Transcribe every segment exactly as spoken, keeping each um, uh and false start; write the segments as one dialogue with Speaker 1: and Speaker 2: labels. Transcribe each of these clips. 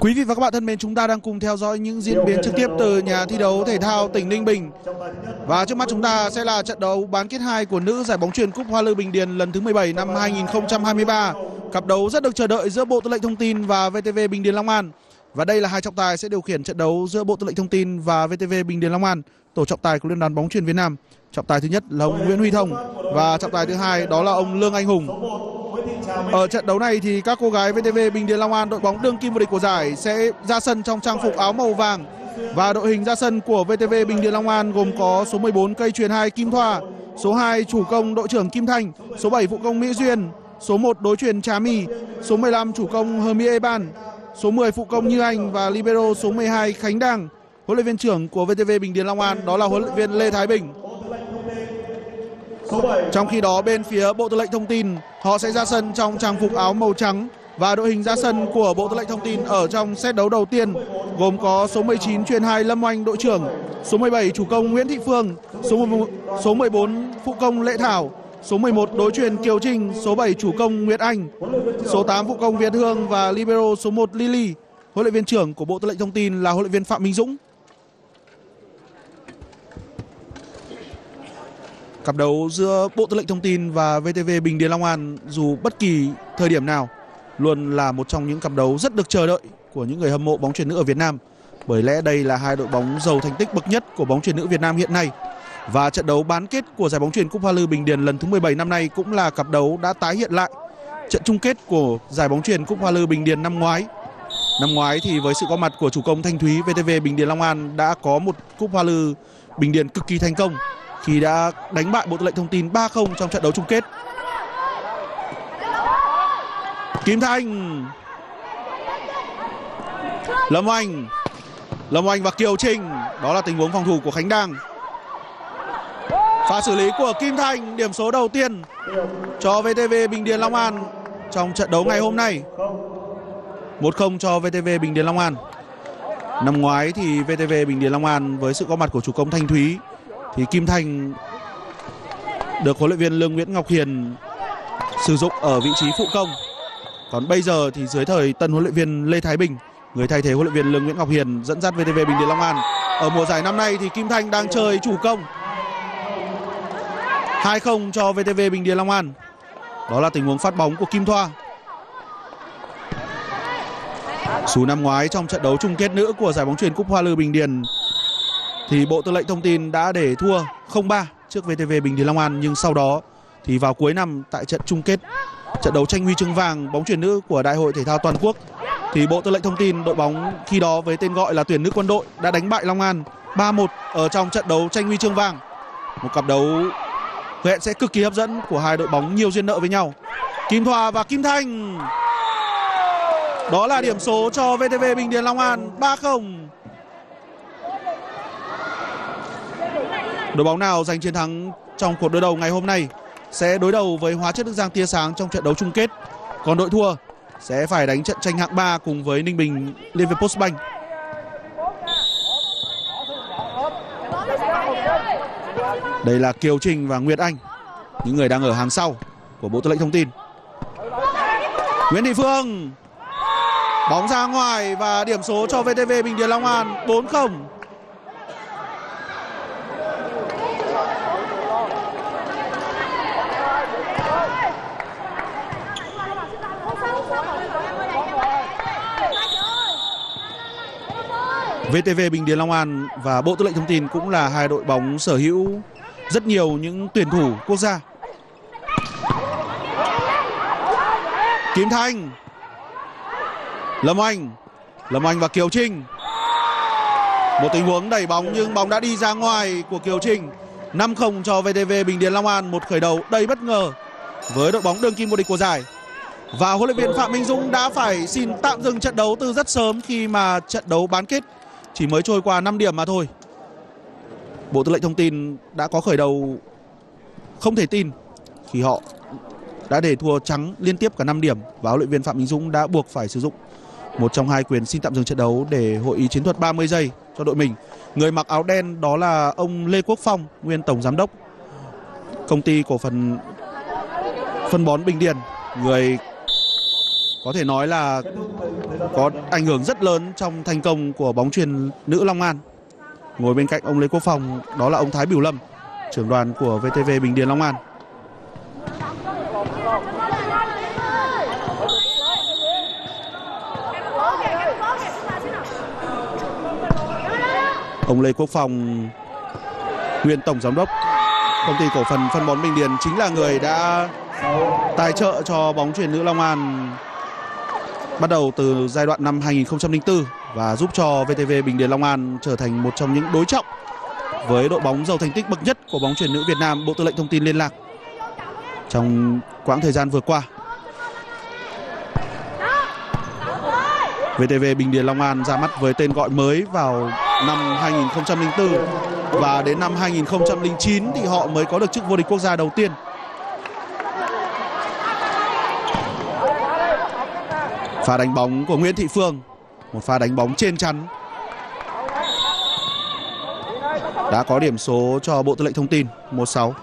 Speaker 1: Quý vị và các bạn thân mến, chúng ta đang cùng theo dõi những diễn biến trực tiếp từ nhà thi đấu thể thao tỉnh Ninh Bình. Và trước mắt chúng ta sẽ là trận đấu bán kết hai của nữ giải bóng chuyền Cúp Hoa Lư Bình Điền lần thứ mười bảy năm hai nghìn không trăm hai mươi ba. Cặp đấu rất được chờ đợi giữa Bộ Tư lệnh Thông tin và vê tê vê Bình Điền Long An. Và đây là hai trọng tài sẽ điều khiển trận đấu giữa Bộ Tư lệnh Thông tin và vê tê vê Bình Điền Long An, tổ trọng tài của Liên đoàn bóng chuyền Việt Nam. Trọng tài thứ nhất là ông Nguyễn Huy Thông và trọng tài thứ hai đó là ông Lương Anh Hùng. Ở trận đấu này thì các cô gái vê tê vê Bình Điền Long An, đội bóng đương kim vô địch của giải, sẽ ra sân trong trang phục áo màu vàng. Và đội hình ra sân của vê tê vê Bình Điền Long An gồm có số mười bốn cây chuyền hai Kim Thoa, số hai chủ công đội trưởng Kim Thanh, số bảy phụ công Mỹ Duyên, số một đối chuyền Trà My, số mười lăm chủ công Hermie Eban, số mười phụ công Như Anh và libero số mười hai Khánh Đăng. Huấn luyện viên trưởng của vê tê vê Bình Điền Long An đó là huấn luyện viên Lê Thái Bình. Trong khi đó bên phía Bộ Tư lệnh Thông tin, họ sẽ ra sân trong trang phục áo màu trắng. Và đội hình ra sân của Bộ Tư lệnh Thông tin ở trong set đấu đầu tiên gồm có số mười chín chuyền hai Lâm Oanh đội trưởng, số mười bảy chủ công Nguyễn Thị Phương, số số mười bốn phụ công Lệ Thảo, số mười một đối chuyền Kiều Trinh, số bảy chủ công Nguyệt Anh, số tám phụ công Việt Hương và libero số một Lily. Huấn luyện viên trưởng của Bộ Tư lệnh Thông tin là huấn luyện viên Phạm Minh Dũng. Cặp đấu giữa Bộ Tư lệnh Thông tin và vê tê vê Bình Điền Long An dù bất kỳ thời điểm nào luôn là một trong những cặp đấu rất được chờ đợi của những người hâm mộ bóng chuyền nữ ở Việt Nam. Bởi lẽ đây là hai đội bóng giàu thành tích bậc nhất của bóng chuyền nữ Việt Nam hiện nay. Và trận đấu bán kết của giải bóng chuyền Cúp Hoa Lư Bình Điền lần thứ mười bảy năm nay cũng là cặp đấu đã tái hiện lại trận chung kết của giải bóng chuyền Cúp Hoa Lư Bình Điền năm ngoái. Năm ngoái thì với sự có mặt của chủ công Thanh Thúy, vê tê vê Bình Điền Long An đã có một Cúp Hoa Lư Bình Điền cực kỳ thành công khi đã đánh bại Bộ Tư lệnh Thông tin ba không trong trận đấu chung kết. Kim Thanh, Lâm Oanh, Lâm Oanh và Kiều Trinh, đó là tình huống phòng thủ của Khánh Đăng. Pha xử lý của Kim Thanh, điểm số đầu tiên cho vê tê vê Bình Điền Long An trong trận đấu ngày hôm nay. một không cho vê tê vê Bình Điền Long An. Năm ngoái thì vê tê vê Bình Điền Long An với sự có mặt của chủ công Thanh Thúy thì Kim Thanh được huấn luyện viên Lương Nguyễn Ngọc Hiền sử dụng ở vị trí phụ công. Còn bây giờ thì dưới thời tân huấn luyện viên Lê Thái Bình, người thay thế huấn luyện viên Lương Nguyễn Ngọc Hiền dẫn dắt vê tê vê Bình Điền Long An, ở mùa giải năm nay thì Kim Thanh đang chơi chủ công. hai không cho vê tê vê Bình Điền Long An. Đó là tình huống phát bóng của Kim Thoa. Dù năm ngoái trong trận đấu chung kết nữ của giải bóng chuyền Cúp Hoa Lư Bình Điền thì Bộ Tư lệnh Thông tin đã để thua không ba trước vê tê vê Bình Điền Long An, nhưng sau đó thì vào cuối năm tại trận chung kết, trận đấu tranh huy chương vàng bóng chuyền nữ của Đại hội Thể thao Toàn quốc thì Bộ Tư lệnh Thông tin, đội bóng khi đó với tên gọi là tuyển nữ quân đội, đã đánh bại Long An ba một ở trong trận đấu tranh huy chương vàng. Một cặp đấu hẹn sẽ cực kỳ hấp dẫn của hai đội bóng nhiều duyên nợ với nhau. Kim Thoa và Kim Thanh, đó là điểm số cho vê tê vê Bình Điền Long An ba không. Đội bóng nào giành chiến thắng trong cuộc đối đầu ngày hôm nay sẽ đối đầu với Hóa chất Đức Giang tia sáng trong trận đấu chung kết. Còn đội thua sẽ phải đánh trận tranh hạng ba cùng với Ninh Bình Liên Việt Postbank. Đây là Kiều Trinh và Nguyệt Anh, những người đang ở hàng sau của Bộ Tư lệnh Thông tin. Nguyễn Thị Phương, bóng ra ngoài và điểm số cho vê tê vê Bình Điền Long An bốn không. vê tê vê Bình Điền Long An và Bộ Tư lệnh Thông tin cũng là hai đội bóng sở hữu rất nhiều những tuyển thủ quốc gia. Kim Thanh, Lâm Oanh, Lâm Oanh và Kiều Trinh. Một tình huống đẩy bóng nhưng bóng đã đi ra ngoài của Kiều Trinh. năm không cho vê tê vê Bình Điền Long An, một khởi đầu đầy bất ngờ với đội bóng đương kim vô địch của giải. Và huấn luyện viên Phạm Minh Dũng đã phải xin tạm dừng trận đấu từ rất sớm khi mà trận đấu bán kết chỉ mới trôi qua năm điểm mà thôi. Bộ Tư lệnh Thông tin đã có khởi đầu không thể tin khi họ đã để thua trắng liên tiếp cả năm điểm, và huấn luyện viên Phạm Minh Dũng đã buộc phải sử dụng một trong hai quyền xin tạm dừng trận đấu để hội ý chiến thuật ba mươi giây cho đội mình. Người mặc áo đen đó là ông Lê Quốc Phong, nguyên tổng giám đốc công ty cổ phần phân bón Bình Điền, người có thể nói là có ảnh hưởng rất lớn trong thành công của bóng chuyền nữ Long An. Ngồi bên cạnh ông Lê Quốc Phong đó là ông Thái Bửu Lâm, trưởng đoàn của vê tê vê Bình Điền Long An. Ông Lê Quốc Phong, nguyên tổng giám đốc công ty cổ phần phân bón Bình Điền, chính là người đã tài trợ cho bóng chuyền nữ Long An bắt đầu từ giai đoạn năm hai nghìn không trăm lẻ bốn và giúp cho vê tê vê Bình Điền Long An trở thành một trong những đối trọng với đội bóng giàu thành tích bậc nhất của bóng chuyền nữ Việt Nam, Bộ Tư lệnh Thông tin Liên lạc trong quãng thời gian vừa qua. vê tê vê Bình Điền Long An ra mắt với tên gọi mới vào năm hai nghìn không trăm lẻ bốn và đến năm hai nghìn không trăm lẻ chín thì họ mới có được chức vô địch quốc gia đầu tiên. Pha đánh bóng của Nguyễn Thị Phương, một pha đánh bóng trên chắn đã có điểm số cho Bộ Tư lệnh Thông tin một sáu.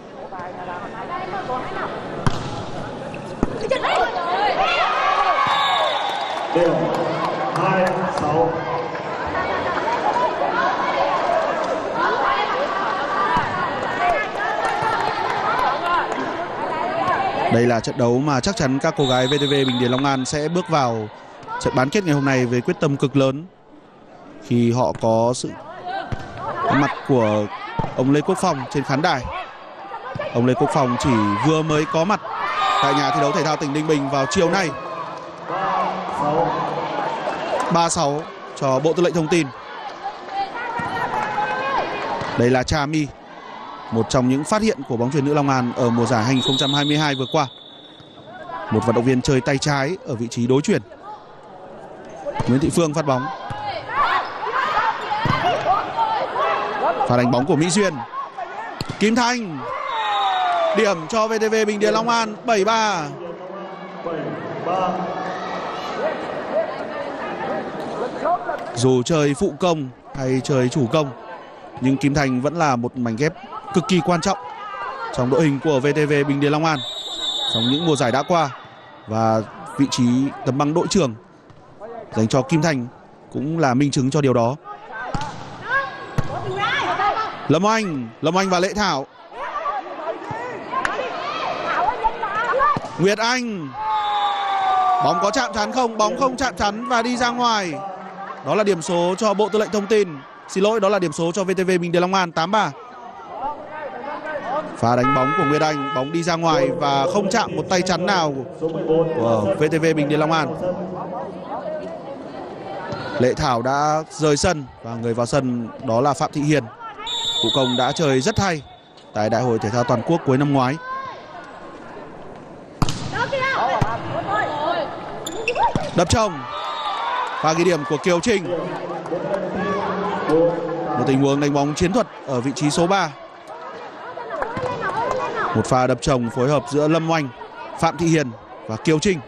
Speaker 1: Đây là trận đấu mà chắc chắn các cô gái vê tê vê Bình Điền Long An sẽ bước vào trận bán kết ngày hôm nay với quyết tâm cực lớn, khi họ có sự có mặt của ông Lê Quốc Phong trên khán đài. Ông Lê Quốc Phong chỉ vừa mới có mặt tại nhà thi đấu thể thao tỉnh Ninh Bình vào chiều nay. ba sáu cho Bộ Tư lệnh Thông tin. Đây là Trà My, một trong những phát hiện của bóng chuyền nữ Long An ở mùa giải hai nghìn không trăm hai mươi hai vừa qua. Một vận động viên chơi tay trái ở vị trí đối chuyền. Nguyễn Thị Phương phát bóng. Pha đánh bóng của Mỹ Duyên. Kim Thanh. Điểm cho vê tê vê Bình Điền Long An bảy ba. Dù chơi phụ công hay chơi chủ công, nhưng Kim Thanh vẫn là một mảnh ghép cực kỳ quan trọng trong đội hình của vê tê vê Bình Điền Long An trong những mùa giải đã qua. Và vị trí tấm bằng đội trưởng dành cho Kim Thanh cũng là minh chứng cho điều đó. Lâm Oanh, Lâm Oanh và Lệ Thảo. Nguyệt Anh. Bóng có chạm trán không? Bóng không chạm trán và đi ra ngoài. Đó là điểm số cho Bộ Tư lệnh Thông tin. Xin lỗi, đó là điểm số cho vê tê vê Bình Điền Long An tám ba. Pha đánh bóng của Nguyệt Anh, bóng đi ra ngoài và không chạm một tay chắn nào của vê tê vê Bình Điền Long An. Lệ Thảo đã rời sân và người vào sân đó là Phạm Thị Hiền. Cụ công đã chơi rất hay tại Đại hội Thể thao Toàn quốc cuối năm ngoái. Đập trồng. Pha ghi điểm của Kiều Trinh. Một tình huống đánh bóng chiến thuật ở vị trí số ba. Một pha đập chồng phối hợp giữa Lâm Oanh, Phạm Thị Hiền và Kiều Trinh.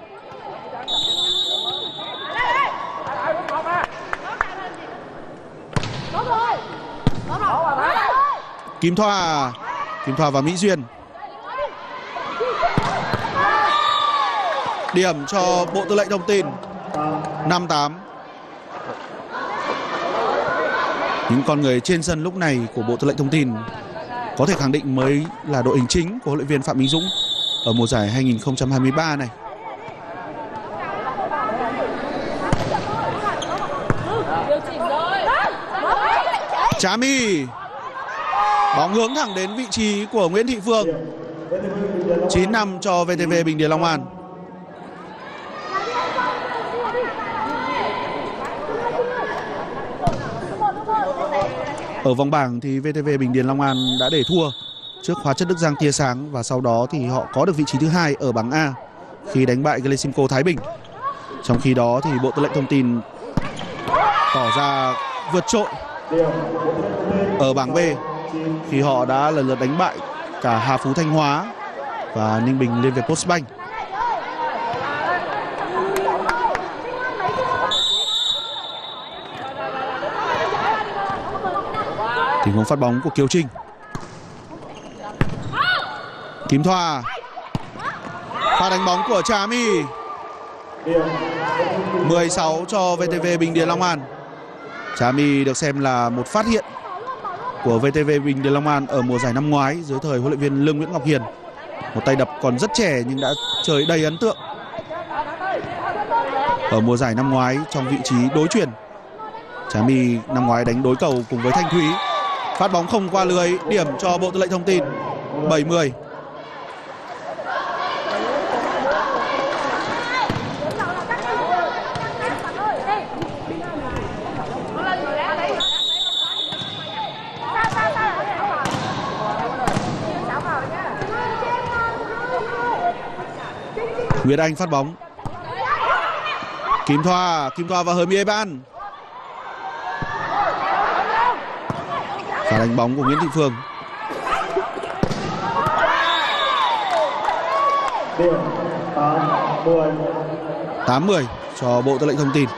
Speaker 1: Kim Thoa, Kim Thoa và Mỹ Duyên. Điểm cho Bộ Tư lệnh Thông tin năm tám. Những con người trên sân lúc này của Bộ Tư lệnh Thông tin có thể khẳng định mới là đội hình chính của huấn luyện viên Phạm Minh Dũng ở mùa giải hai nghìn không trăm hai mươi ba này. Trà My. Bóng hướng thẳng đến vị trí của Nguyễn Thị Phương. chín năm cho vê tê vê Bình Điền Long An. Ở vòng bảng thì vê tê vê Bình Điền Long An đã để thua trước Hóa chất Đức Giang tia sáng, và sau đó thì họ có được vị trí thứ hai ở bảng A khi đánh bại Glesimco Thái Bình. Trong khi đó thì Bộ Tư lệnh Thông tin tỏ ra vượt trội ở bảng B khi họ đã lần lượt đánh bại cả Hà Phú Thanh Hóa và Ninh Bình Liên Việt Postbank. Tình huống phát bóng của Kiều Trinh. Kim Thoa. Pha đánh bóng của Trà My. mười sáu cho vê tê vê Bình Điền Long An. Trà My được xem là một phát hiện của vê tê vê Bình Điền Long An ở mùa giải năm ngoái dưới thời huấn luyện viên Lương Nguyễn Ngọc Hiền. Một tay đập còn rất trẻ nhưng đã chơi đầy ấn tượng ở mùa giải năm ngoái trong vị trí đối chuyền. Trà My năm ngoái đánh đối cầu cùng với Thanh Thúy. Phát bóng không qua lưới, điểm cho Bộ Tư lệnh Thông tin. bảy mươi. Nguyệt Anh phát bóng. Kim Thoa, Kim Thoa và Hermie Ban. Và đánh bóng của Nguyễn Thị Phương. tám mươi cho Bộ Tư lệnh Thông tin.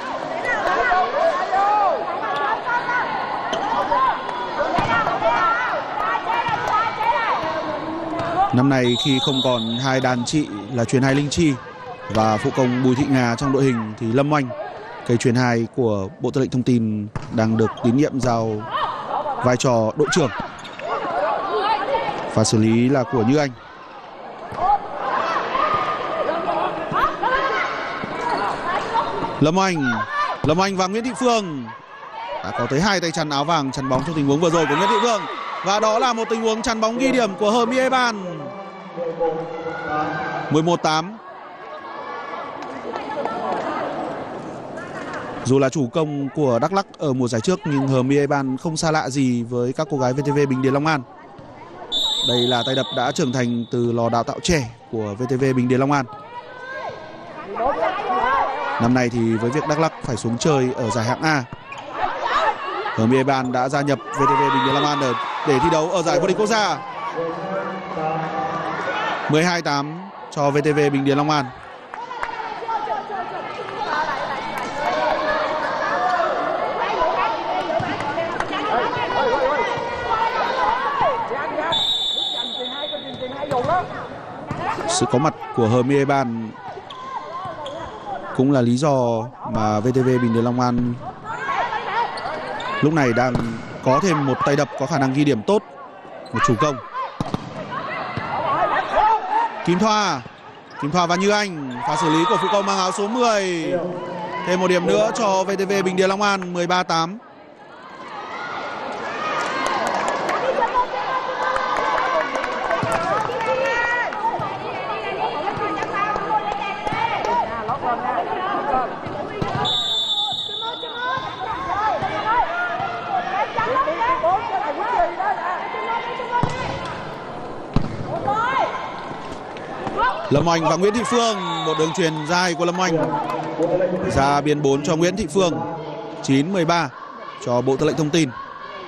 Speaker 1: Năm nay khi không còn hai đàn chị là chuyền hai Linh Chi và phụ công Bùi Thị Nga trong đội hình thì Lâm Oanh, cây chuyền hai của Bộ Tư lệnh Thông tin, đang được tín nhiệm giao vai trò đội trưởng. Và xử lý là của Như Anh. Lâm Oanh, Lâm Oanh và Nguyễn Thị Phương. Đã có tới hai tay chắn áo vàng chắn bóng trong tình huống vừa rồi của Nguyễn Thị Phương. Và đó là một tình huống chắn bóng ghi điểm của Hermie Ban. mười một tám. Dù là chủ công của Đắk Lắk ở mùa giải trước nhưng Hermie Ban không xa lạ gì với các cô gái vê tê vê Bình Điền Long An. Đây là tay đập đã trưởng thành từ lò đào tạo trẻ của vê tê vê Bình Điền Long An. Năm nay thì với việc Đắk Lắk phải xuống chơi ở giải hạng A, Hermie Ban đã gia nhập vê tê vê Bình Điền Long An để, để thi đấu ở giải vô địch quốc gia. mười hai tám cho vê tê vê Bình Điền Long An. Sự có mặt của Hermie Ban cũng là lý do mà vê tê vê Bình Điền Long An lúc này đang có thêm một tay đập có khả năng ghi điểm tốt, một chủ công. Kim Thoa, Kim Thoa và Như Anh, pha xử lý của phụ công mang áo số mười. Thêm một điểm nữa cho vê tê vê Bình Điền Long An. Mười ba tám. Lâm Oanh và Nguyễn Thị Phương, một đường chuyền dài của Lâm Oanh ra biên bốn cho Nguyễn Thị Phương. Chín mười ba cho Bộ Tư lệnh Thông tin.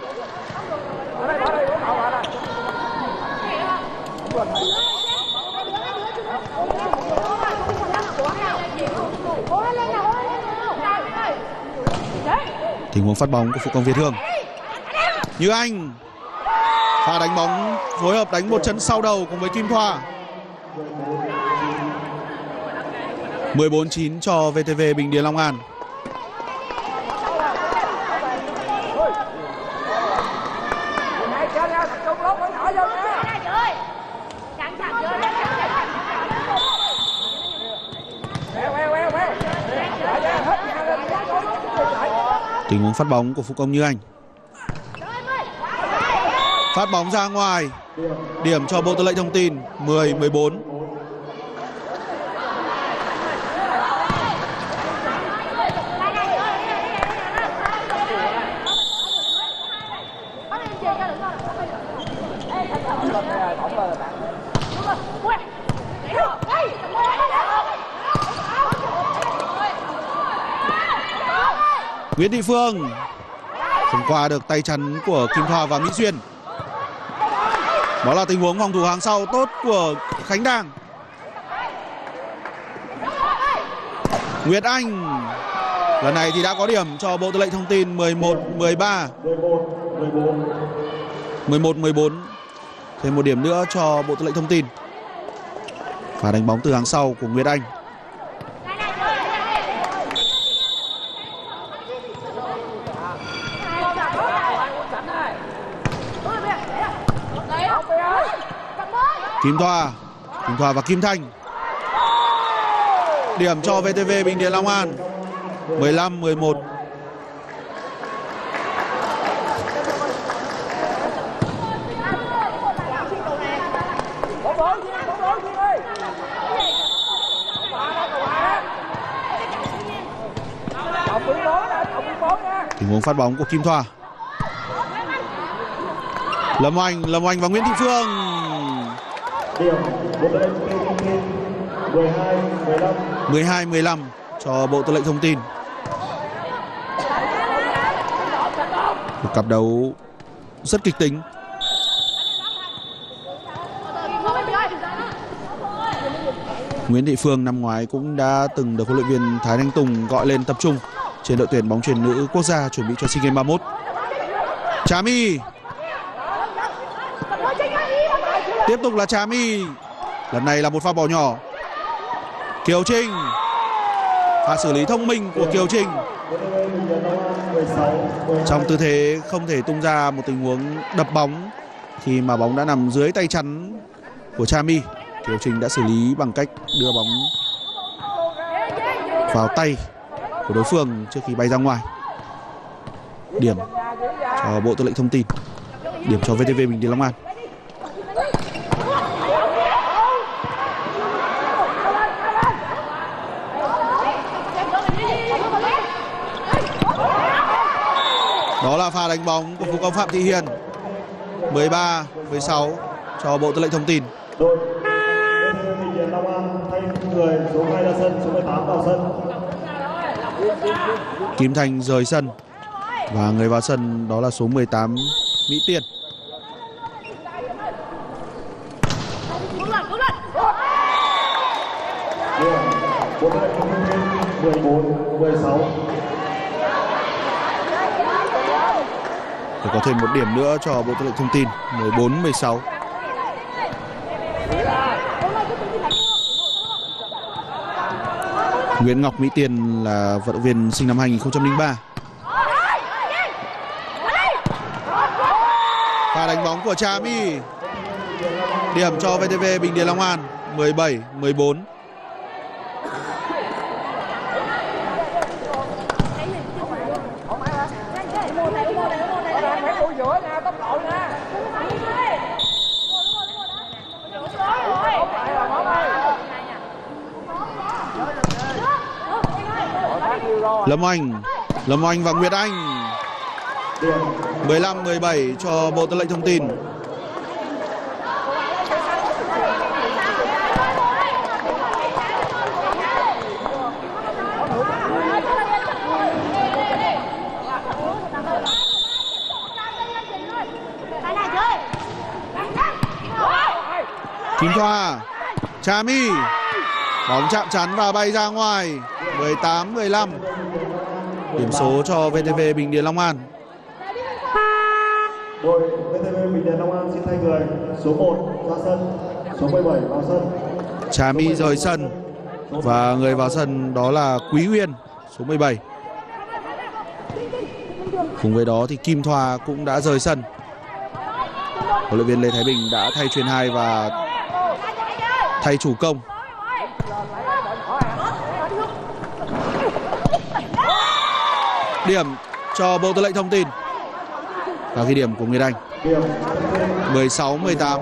Speaker 1: Tình huống phát bóng của phụ công Việt Hương. Như Anh, pha đánh bóng phối hợp đánh một chân sau đầu cùng với Kim Thoa. mười bốn chín cho vê tê vê Bình Điền Long An. Tình huống phát bóng của phụ công Như Anh. Phát bóng ra ngoài. Điểm cho Bộ Tư lệnh Thông tin. Mười mười bốn. Nguyễn Thị Phương không qua được tay chắn của Kim Thoa và Mỹ Duyên. Đó là tình huống phòng thủ hàng sau tốt của Khánh Đàng. Nguyệt Anh lần này thì đã có điểm cho Bộ Tư lệnh Thông tin. Mười một mười ba. Mười một mười bốn. Thêm một điểm nữa cho Bộ Tư lệnh Thông tin. Và đánh bóng từ hàng sau của Nguyệt Anh. Kim Thoa, Kim Thoa và Kim Thanh. Điểm cho vê tê vê Bình Điền Long An. mười lăm mười một. Tình huống phát bóng của Kim Thoa. Lâm Oanh, Lâm Oanh và Nguyễn Thị Phương. mười hai mười lăm cho Bộ Tư lệnh Thông tin. Một cặp đấu rất kịch tính. Nguyễn Thị Phương năm ngoái cũng đã từng được huấn luyện viên Thái Thanh Tùng gọi lên tập trung trên đội tuyển bóng chuyền nữ quốc gia chuẩn bị cho SEA Games ba mươi mốt. Trà My. Tiếp tục là Trà My. Lần này là một pha bỏ nhỏ. Kiều Trinh. Pha xử lý thông minh của Kiều Trinh. Trong tư thế không thể tung ra một tình huống đập bóng khi mà bóng đã nằm dưới tay chắn của Trà My. Kiều Trinh đã xử lý bằng cách đưa bóng vào tay của đối phương trước khi bay ra ngoài. Điểm cho Bộ Tư lệnh Thông tin. Điểm cho vê tê vê Bình Điền Long An. Đó là pha đánh bóng của phụ công Phạm Thị Hiền. mười ba mười sáu cho Bộ Tư lệnh Thông tin.
Speaker 2: Đội Bình Điền Long An thay người số hai ra sân, số mười tám vào sân.
Speaker 1: Kim Thanh rời sân và người vào sân đó là số mười tám Mỹ Tiên.
Speaker 2: Bộ Tư lệnh Thông tin mười bốn mười sáu.
Speaker 1: Để có thêm một điểm nữa cho Bộ Tư lệnh Thông tin. mười bốn mười sáu. Nguyễn Ngọc Mỹ Tiên là vận động viên sinh năm hai nghìn không trăm lẻ ba. Pha đánh bóng của Trà My. Điểm cho vê tê vê Bình Điền Long An. mười bảy mười bốn. Lâm Oanh, Lâm Oanh và Nguyệt Anh. mười lăm mười bảy cho Bộ Tư lệnh Thông tin. Kim Thoa, Trà My. Bóng chạm chắn và bay ra ngoài. mười tám mười lăm. Điểm số cho vê tê vê Bình Điền Long An.
Speaker 2: Đội vê tê vê Bình Điền Long An xin thay người số một ra sân, số mười bảy vào sân.
Speaker 1: Trà My rời sân và người vào sân đó là Quý Uyên, số mười bảy. Cùng với đó thì Kim Thoa cũng đã rời sân. Huấn luyện viên Lê Thái Bình đã thay chuyền hai và thay chủ công. Điểm cho Bộ Tư lệnh Thông tin và ghi điểm của Nguyệt Anh. mười sáu mười tám.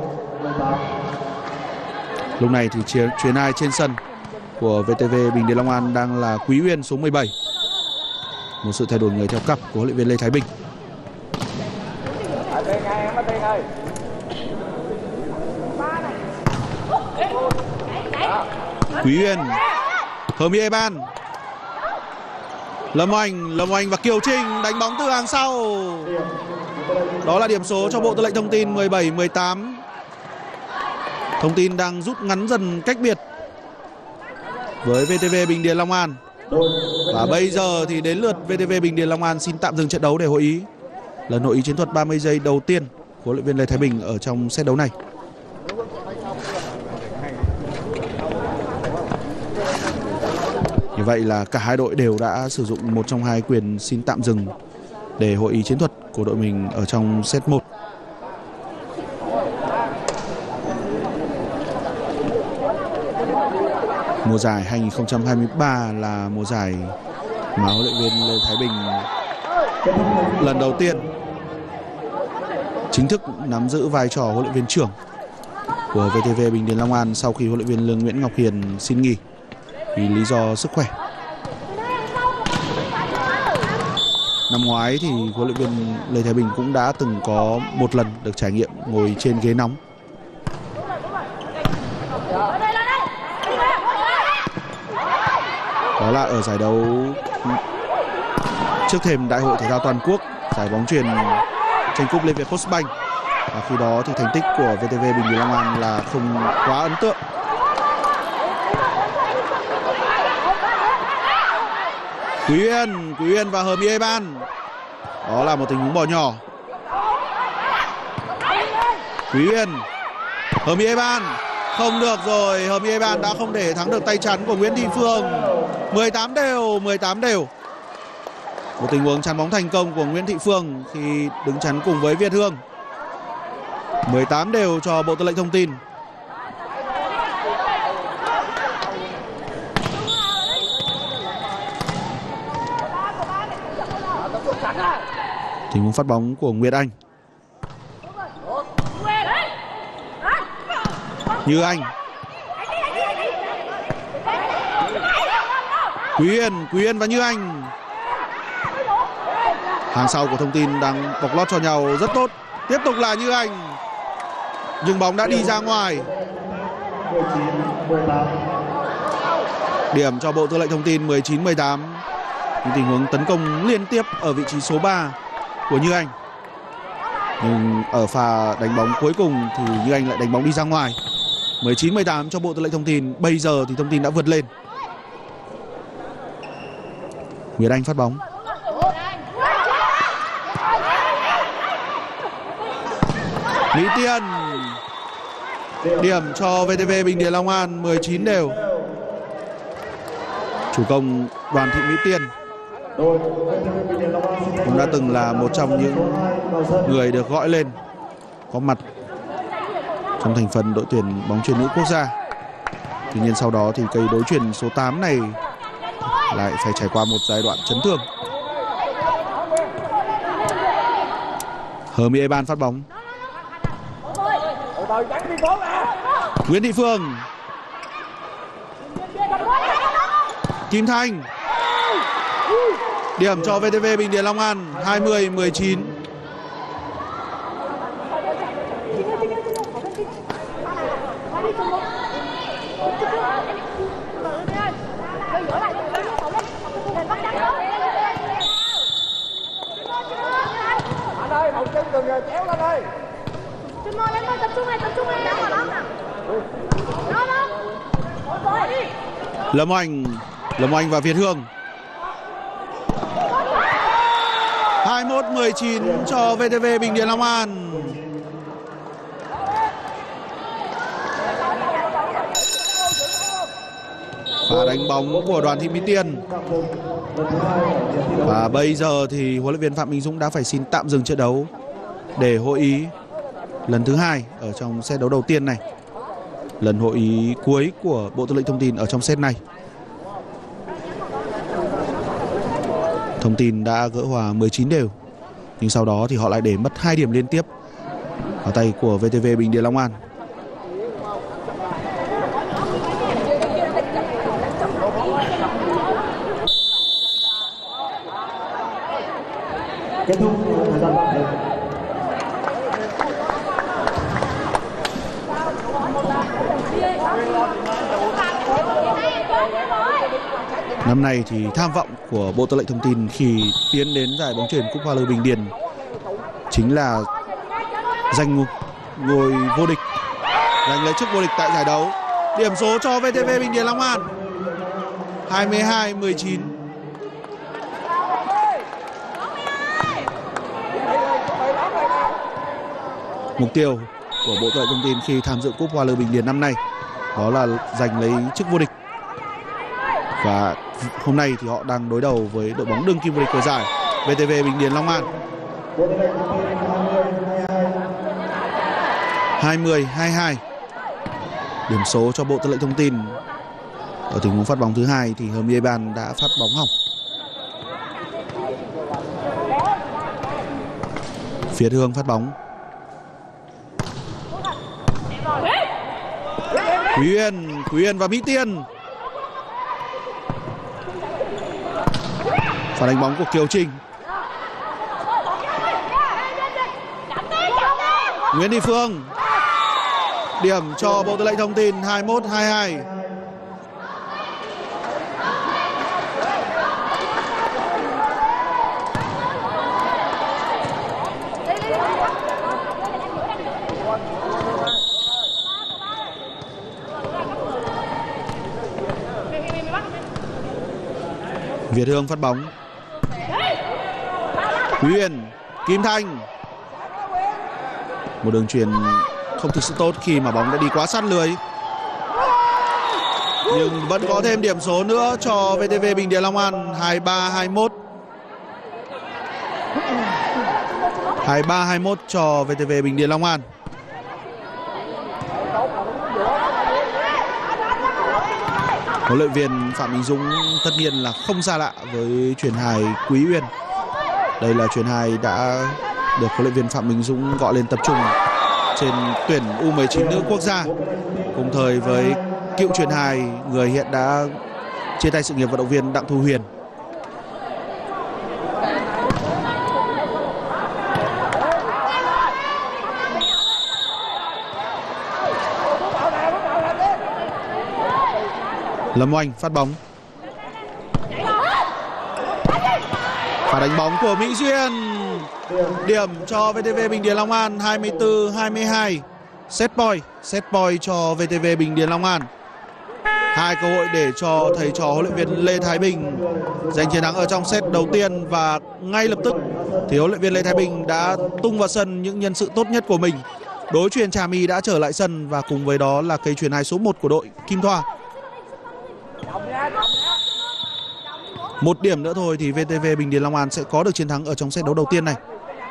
Speaker 1: Lúc này thì chuyền hai trên sân của vê tê vê Bình Điền Long An đang là Quý Uyên, số mười bảy. Một sự thay đổi người theo cặp của huấn luyện viên Lê Thái Bình. Quý Uyên, Hờ My Eban, Lâm Oanh, Lâm Oanh và Kiều Trinh đánh bóng từ hàng sau. Đó là điểm số cho Bộ Tư lệnh Thông tin. Mười bảy mười tám. Thông tin đang rút ngắn dần cách biệt với vê tê vê Bình Điền Long An. Và bây giờ thì đến lượt vê tê vê Bình Điền Long An xin tạm dừng trận đấu để hội ý. Lần hội ý chiến thuật ba mươi giây đầu tiên của huấn luyện viên Lê Thái Bình ở trong set đấu này. Như vậy là cả hai đội đều đã sử dụng một trong hai quyền xin tạm dừng để hội ý chiến thuật của đội mình ở trong set một. Mùa giải hai nghìn không trăm hai mươi ba là mùa giải mà huấn luyện viên Lê Thái Bình lần đầu tiên chính thức nắm giữ vai trò huấn luyện viên trưởng của vê tê vê Bình Điền Long An sau khi huấn luyện viên Lương Nguyễn Ngọc Hiền xin nghỉ vì lý do sức khỏe. Năm ngoái thì huấn luyện viên Lê Thái Bình cũng đã từng có một lần được trải nghiệm ngồi trên ghế nóng. Đó là ở giải đấu trước thềm Đại hội Thể thao Toàn quốc, giải bóng chuyền tranh cúp Liên Việt Postbank. Và khi đó thì thành tích của vê tê vê Bình Điền Long An là không quá ấn tượng. Quý Uyên, Quý Uyên và Hờ Mi Eban. Đó là một tình huống bỏ nhỏ. Quý Uyên, Hờ Mi Eban. Không được rồi, Hờ Mi Eban đã không để thắng được tay chắn của Nguyễn Thị Phương. mười tám đều, mười tám đều. Một tình huống chắn bóng thành công của Nguyễn Thị Phương khi đứng chắn cùng với Việt Hương. mười tám đều cho Bộ Tư lệnh Thông tin. Tình huống phát bóng của Nguyệt Anh. Như Anh. Quý Yên, Quý Yên và Như Anh. Hàng sau của Thông tin đang bọc lót cho nhau rất tốt. Tiếp tục là Như Anh. Nhưng bóng đã đi ra ngoài. Điểm cho Bộ Tư lệnh Thông tin mười chín mười tám. Những tình huống tấn công liên tiếp ở vị trí số ba của Như Anh. Nhưng ở pha đánh bóng cuối cùng thì Như Anh lại đánh bóng đi ra ngoài. mười chín mười tám cho Bộ Tư lệnh Thông tin. Bây giờ thì Thông tin đã vượt lên. Nguyệt Anh phát bóng. Mỹ Tiên. Điểm cho vê tê vê Bình Điền Long An mười chín đều. Chủ công Đoàn Thị Mỹ Tiên cũng đã từng là một trong những người được gọi lên có mặt trong thành phần đội tuyển bóng chuyền nữ quốc gia. Tuy nhiên sau đó thì cây đối chuyền số tám này lại phải trải qua một giai đoạn chấn thương. Hờ Mi Eban phát bóng. Nguyễn Thị Phương. Kim Thanh. Điểm cho vê tê vê Bình Điền Long An hai mươi mười chín. Lâm Oanh, Lâm Oanh và Việt Hương. hai mươi mốt mười chín cho vê tê vê Bình Điền Long An. Pha đánh bóng của Đoàn Thị Mỹ Tiên. Và bây giờ thì huấn luyện viên Phạm Minh Dũng đã phải xin tạm dừng trận đấu để hội ý lần thứ hai ở trong set đấu đầu tiên này. Lần hội ý cuối của Bộ Tư lệnh Thông tin ở trong set này. Thông tin đã gỡ hòa mười chín đều. Nhưng sau đó thì họ lại để mất hai điểm liên tiếp vào tay của vê tê vê Bình Điền Long An.
Speaker 2: Kết thúc thời gian tạm dừng.
Speaker 1: Năm nay thì tham vọng của Bộ Tư lệnh Thông tin khi tiến đến giải bóng chuyền Cúp Hoa Lư Bình Điền chính là giành ngôi vô địch, giành lấy chức vô địch tại giải đấu. Điểm số cho vê tê vê Bình Điền Long An hai mươi hai mười chín. Mục tiêu của Bộ Tư lệnh Thông tin khi tham dự Cúp Hoa Lư Bình Điền năm nay đó là giành lấy chức vô địch. Và hôm nay thì họ đang đối đầu với đội bóng đương kim vô địch của giải vê tê vê Bình Điền Long An. hai mươi hai mươi hai. Điểm số cho Bộ Tư lệnh Thông tin. Ở tình huống phát bóng thứ hai thì Hermie Eban đã phát bóng hỏng. Việt Hương phát bóng. Quý Uyên, Quý Uyên và Mỹ Tiên. Phản đánh bóng của Kiều Trinh. Nguyễn Thị Phương. Điểm cho Bộ Tư lệnh Thông tin hai mươi mốt hai mươi hai. Việt Hương phát bóng. Quý Uyên, Kim Thanh. Một đường chuyền không thực sự tốt khi mà bóng đã đi quá sát lưới. Nhưng vẫn có thêm điểm số nữa cho vê tê vê Bình Điền Long An. Hai mươi ba hai mươi mốt. hai mươi ba hai mươi mốt cho vê tê vê Bình Điền Long An. Huấn luyện viên Phạm Minh Dũng tất nhiên là không xa lạ với chuyền hài Quý Uyên. Đây là chuyền hài đã được huấn luyện viên Phạm Minh Dũng gọi lên tập trung trên tuyển U mười chín nữ quốc gia, cùng thời với cựu chuyền hài người hiện đã chia tay sự nghiệp vận động viên Đặng Thu Huyền. Lâm Oanh phát bóng. Phá đánh bóng của Mỹ Duyên. Điểm cho vê tê vê Bình Điền Long An hai mươi tư hai mươi hai. Set point, set point cho vê tê vê Bình Điền Long An. Hai cơ hội để cho thầy trò huấn luyện viên Lê Thái Bình giành chiến thắng ở trong set đầu tiên, và ngay lập tức thì huấn luyện viên Lê Thái Bình đã tung vào sân những nhân sự tốt nhất của mình. Đối chuyền Trà My đã trở lại sân và cùng với đó là cây chuyền hai số một của đội Kim Thoa. Một điểm nữa thôi thì vê tê vê Bình Điền Long An sẽ có được chiến thắng ở trong set đấu đầu tiên này.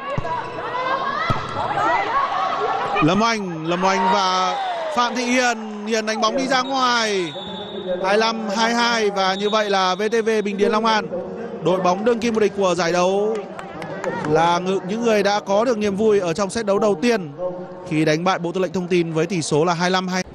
Speaker 1: Lâm Oanh, Lâm Oanh và Phạm Thị Hiền. Hiền đánh bóng đi ra ngoài. hai mươi lăm hai mươi hai, và như vậy là vê tê vê Bình Điền Long An, đội bóng đương kim vô địch của giải đấu, là những người đã có được niềm vui ở trong set đấu đầu tiên khi đánh bại Bộ Tư lệnh Thông tin với tỷ số là hai mươi lăm hai mươi.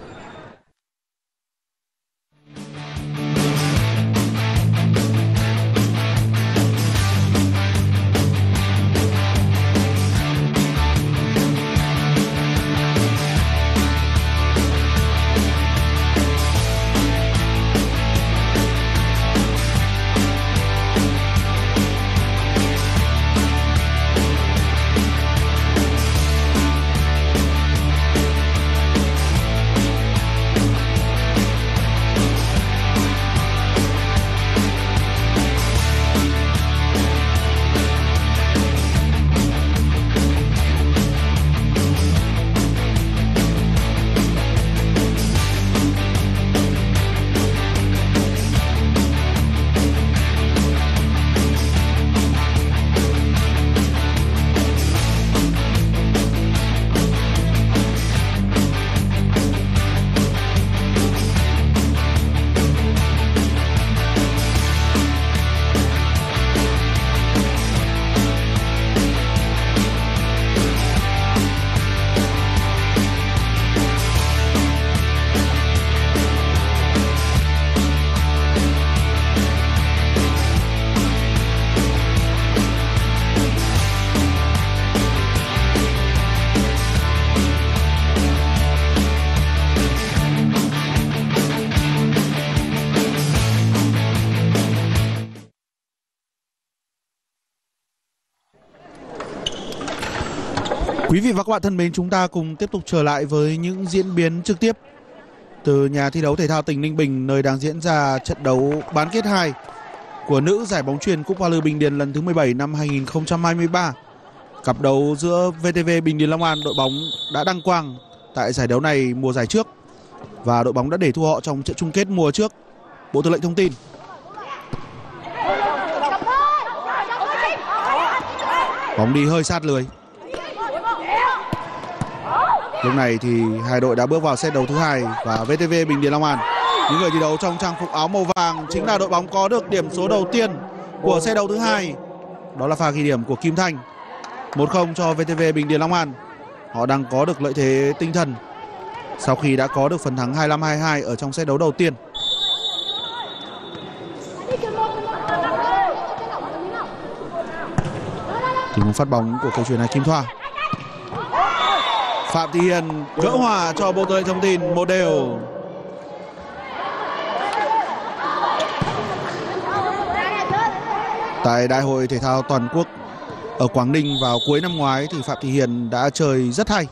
Speaker 1: Quý vị và các bạn thân mến, chúng ta cùng tiếp tục trở lại với những diễn biến trực tiếp từ nhà thi đấu thể thao tỉnh Ninh Bình, nơi đang diễn ra trận đấu bán kết hai của nữ giải bóng chuyền Cúp Hoa Lư Bình Điền lần thứ mười bảy năm hai nghìn không trăm hai mươi ba. Cặp đấu giữa vê tê vê Bình Điền Long An, đội bóng đã đăng quang tại giải đấu này mùa giải trước, và đội bóng đã để thua họ trong trận chung kết mùa trước, Bộ Tư lệnh Thông tin. Bóng đi hơi sát lưới. Lúc này thì hai đội đã bước vào set đấu thứ hai, và vê tê vê Bình Điền Long An Những người thi đấu trong trang phục áo màu vàng chính là đội bóng có được điểm số đầu tiên của set đấu thứ hai. Đó là pha ghi điểm của Kim Thanh. một không cho vê tê vê Bình Điền Long An. Họ đang có được lợi thế tinh thần sau khi đã có được phần thắng hai mươi lăm hai mươi hai ở trong set đấu đầu tiên. Tình huống phát bóng của cầu thủ này Kim Thoa. Phạm Thị Hiền gỡ hòa cho Bộ Tư lệnh Thông tin một đều. Tại Đại hội Thể thao Toàn quốc ở Quảng Ninh vào cuối năm ngoái thì Phạm Thị Hiền đã chơi rất hay.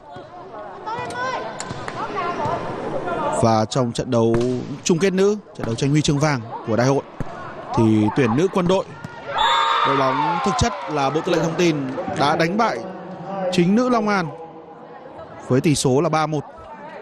Speaker 1: Và trong trận đấu chung kết nữ, trận đấu tranh huy chương vàng của đại hội, thì tuyển nữ Quân đội, đội bóng thực chất là Bộ Tư lệnh Thông tin, đã đánh bại chính nữ Long An với tỷ số là ba một.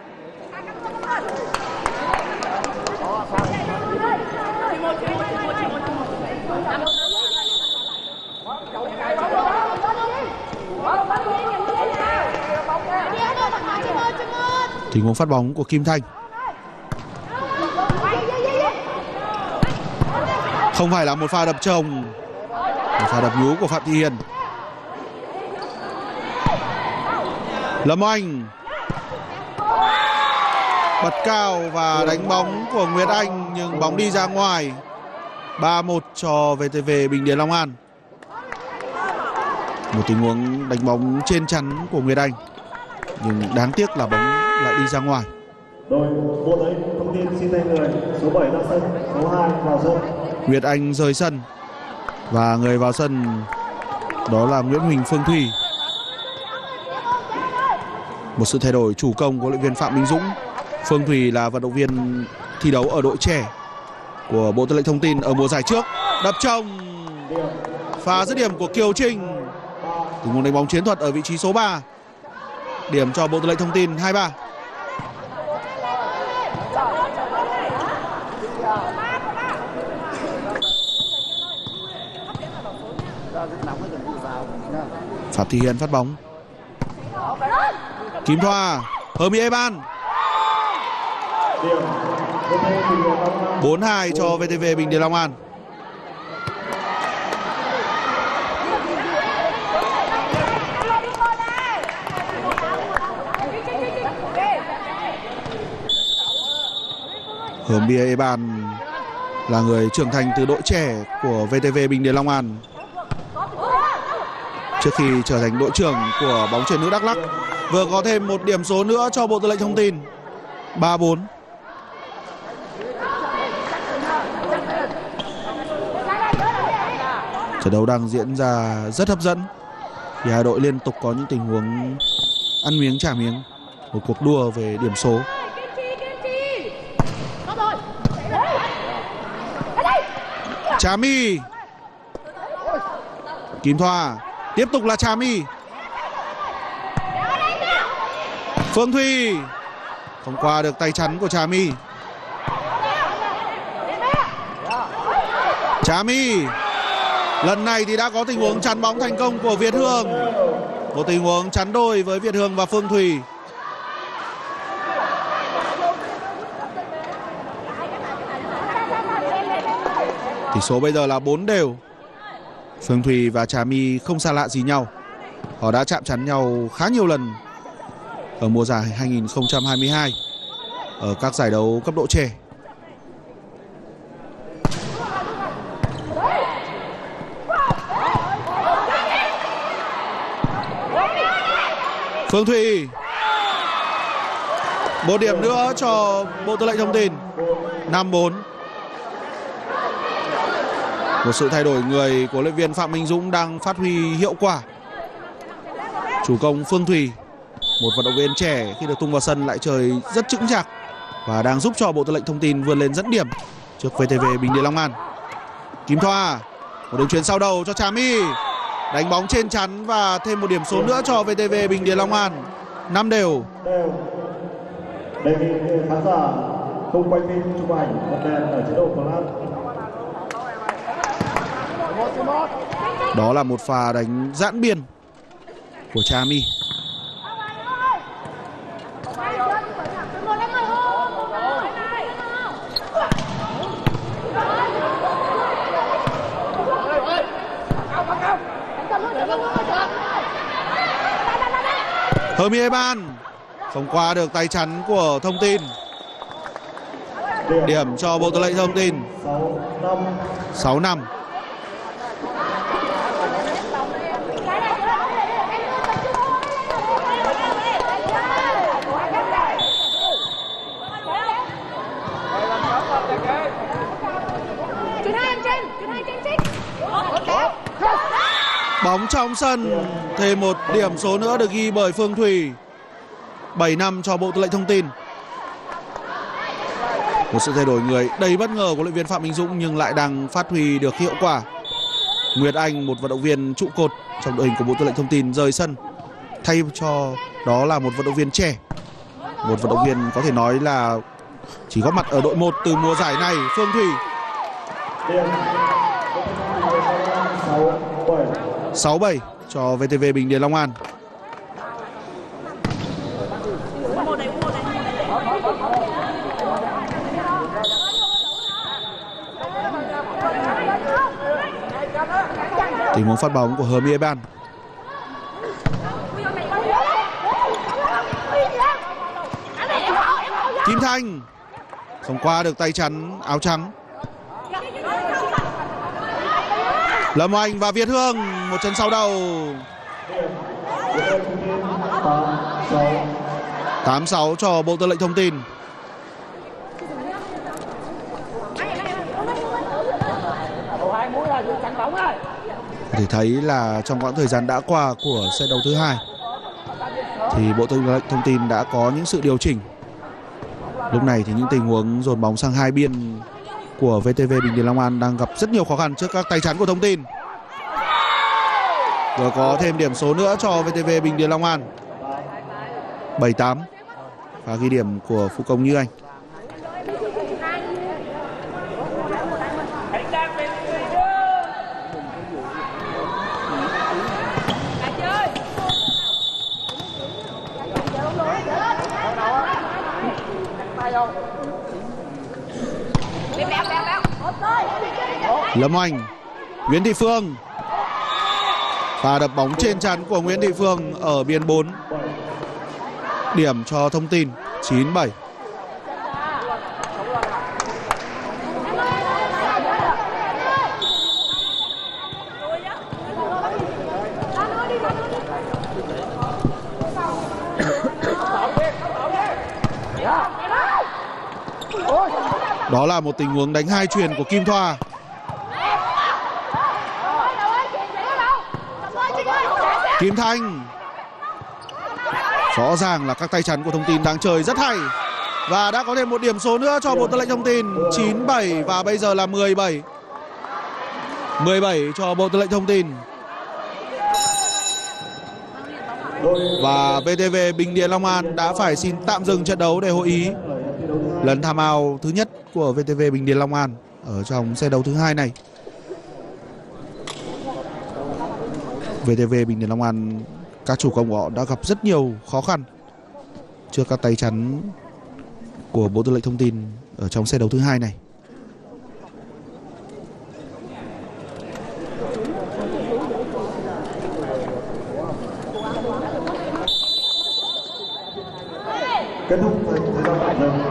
Speaker 1: Tình huống phát bóng của Kim Thanh. Không phải là một pha đập chồng, một pha đập nhú của Phạm Thị Hiền. Lâm Anh bật cao và đánh bóng của Nguyệt Anh nhưng bóng đi ra ngoài. ba một cho vê tê vê Bình Điền Long An. Một tình huống đánh bóng trên chắn của Nguyệt Anh nhưng đáng tiếc là bóng lại đi ra ngoài.
Speaker 2: Đội Bộ Tư lệnh Thông tin xin thay người, số bảy ra sân, số hai vào sân.
Speaker 1: Nguyệt Anh rời sân và người vào sân đó là Nguyễn Huỳnh Phương Thùy. Một sự thay đổi chủ công của huấn luyện viên Phạm Minh Dũng. Phương Thùy là vận động viên thi đấu ở đội trẻ của Bộ Tư lệnh Thông tin ở mùa giải trước. Đập chồng, pha dứt điểm của Kiều Trinh. Tình huống đánh bóng chiến thuật ở vị trí số ba. Điểm cho Bộ Tư lệnh Thông tin hai ba. Phạm Thị Hiền phát bóng. Kim Thoa, Hermi Eban. bốn hai cho vê tê vê Bình Điền Long An. Hermi Eban là người trưởng thành từ đội trẻ của vê tê vê Bình Điền Long An trước khi trở thành đội trưởng của bóng chuyền nữ Đắk Lắk. Vừa có thêm một điểm số nữa cho Bộ Tư lệnh Thông tin. ba bốn. Trận đấu đang diễn ra rất hấp dẫn. Thì hai đội liên tục có những tình huống ăn miếng trả miếng. Một cuộc đua về điểm số. Trà My. Kim Thoa. Tiếp tục là Trà My. Phương Thùy không qua được tay chắn của Trà My. Trà My lần này thì đã có tình huống chắn bóng thành công của Việt Hương. Một tình huống chắn đôi với Việt Hương và Phương Thùy. Tỷ số bây giờ là bốn đều. Phương Thùy và Trà My không xa lạ gì nhau. Họ đã chạm trán nhau khá nhiều lần ở mùa giải hai nghìn không trăm hai mươi hai ở các giải đấu cấp độ trẻ. Phương Thùy. Một điểm nữa cho Bộ Tư lệnh Thông tin. năm bốn. Một sự thay đổi người của huấn luyện viên Phạm Minh Dũng đang phát huy hiệu quả. Chủ công Phương Thùy, một vận động viên trẻ khi được tung vào sân lại chơi rất chững chạc và đang giúp cho Bộ Tư lệnh Thông tin vươn lên dẫn điểm trước vê tê vê Bình Điền Long An. Kim Thoa, một đường chuyền sau đầu cho Trà My, đánh bóng trên chắn và thêm một điểm số nữa cho vê tê vê Bình Điền Long An. năm đều.
Speaker 2: Đề nghị khán giả không quay phim chụp ảnh bật đèn ở chế độ flash.
Speaker 1: Đó là một pha đánh giãn biên của Trà My. Hermie Eban không qua được tay chắn của Thông Tin. Điểm cho Bộ Tư lệnh Thông Tin. sáu năm. Bóng trong sân, thêm một điểm số nữa được ghi bởi Phương Thùy. bảy năm cho Bộ Tư lệnh Thông Tin. Một sự thay đổi người đầy bất ngờ của huấn luyện viên Phạm Minh Dũng nhưng lại đang phát huy được hiệu quả. Nguyệt Anh, một vận động viên trụ cột trong đội hình của Bộ Tư lệnh Thông Tin, rời sân. Thay cho đó là một vận động viên trẻ, một vận động viên có thể nói là chỉ góp mặt ở đội một từ mùa giải này, Phương Thùy. sáu bảy cho vê tê vê Bình Điền Long An. Tình huống phát bóng của Hermie Eban. Kim Thanh không qua được tay chắn áo trắng. Lâm Oanh và Việt Hương, một chân sau đầu. tám sáu cho Bộ Tư lệnh Thông Tin. Có thể thấy là trong quãng thời gian đã qua của set đấu thứ hai thì Bộ Tư lệnh Thông Tin đã có những sự điều chỉnh. Lúc này thì những tình huống dồn bóng sang hai biên của vê tê vê Bình Điền Long An đang gặp rất nhiều khó khăn trước các tay chắn của Thông Tin. Rồi có thêm điểm số nữa cho vê tê vê Bình Điền Long An. bảy tám. Và ghi điểm của phụ công Như Anh. Lâm Oanh, Nguyễn Thị Phương. Pha đập bóng trên chắn của Nguyễn Thị Phương ở biên bốn. Điểm cho Thông Tin. chín bảy. Đó là một tình huống đánh hai chuyền của Kim Thoa. Kim Thanh. Rõ ràng là các tay chắn của Thông Tin đang chơi rất hay. Và đã có thêm một điểm số nữa cho Bộ Tư lệnh Thông Tin. chín bảy và bây giờ là mười bảy. mười bảy cho Bộ Tư lệnh Thông Tin. Và vê tê vê Bình Điền Long An đã phải xin tạm dừng trận đấu để hội ý lần tham ao thứ nhất của vê tê vê Bình Điền Long An ở trong set đấu thứ hai này. vê tê vê Bình Điền Long An, các chủ công của họ đã gặp rất nhiều khó khăn trước các tay chắn của Bộ Tư lệnh Thông Tin ở trong set đấu thứ hai này.
Speaker 2: Kết thúc thời gian tạm dừng.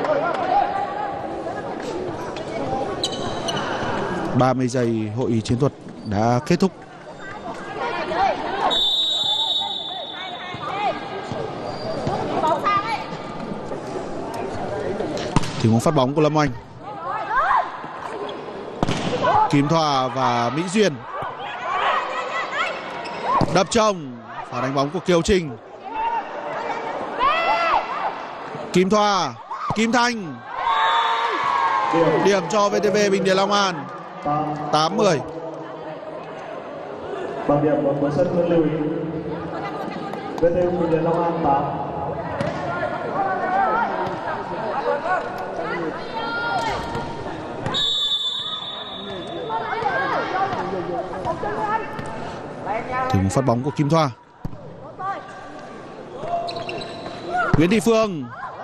Speaker 1: ba mươi giây hội ý chiến thuật đã kết thúc. Tình huống phát bóng của Lâm Oanh. Kim Thoa và Mỹ Duyên. Đập trồng. Phản đánh bóng của Kiều Trinh. Kim Thoa. Kim Thanh. Điểm cho vê tê vê Bình Điền Long An. tám mười.
Speaker 2: Bằng điểm của sân Hương Lưu ý. vê tê vê Bình Điền Long An tám.
Speaker 1: Tình huống phát bóng của Kim Thoa. Nguyễn Thị Phương.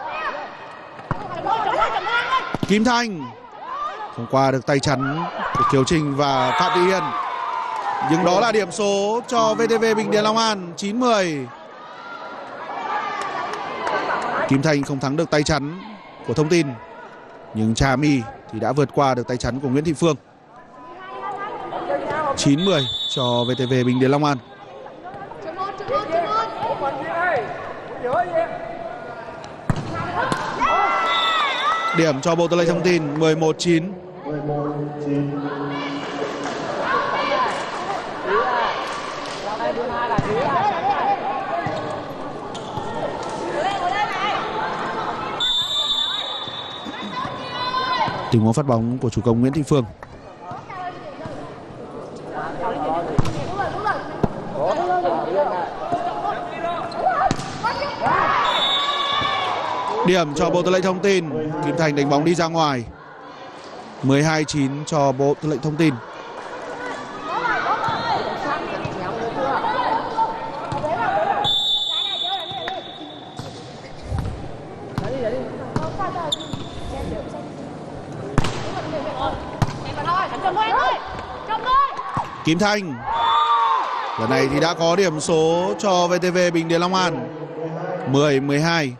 Speaker 1: Kim Thanh không qua được tay chắn của Kiều Trinh và Phạm Thị Hiền. Nhưng đó là điểm số cho vê tê vê Bình Điền Long An. chín mười. Kim Thanh không thắng được tay chắn của Thông Tin, nhưng Trà My thì đã vượt qua được tay chắn của Nguyễn Thị Phương. chín mười cho vê tê vê Bình Điền Long An. Điểm cho Bộ Tư lệnh Thông Tin mười một chín. Tình huống phát bóng của chủ công Nguyễn Thị Phương. Điểm cho Bộ Tư lệnh Thông Tin. Kim Thành đánh bóng đi ra ngoài. mười hai chín cho Bộ Tư lệnh Thông Tin. Kim Thanh lần này thì đã có điểm số cho vê tê vê Bình Điền Long An. mười mười hai.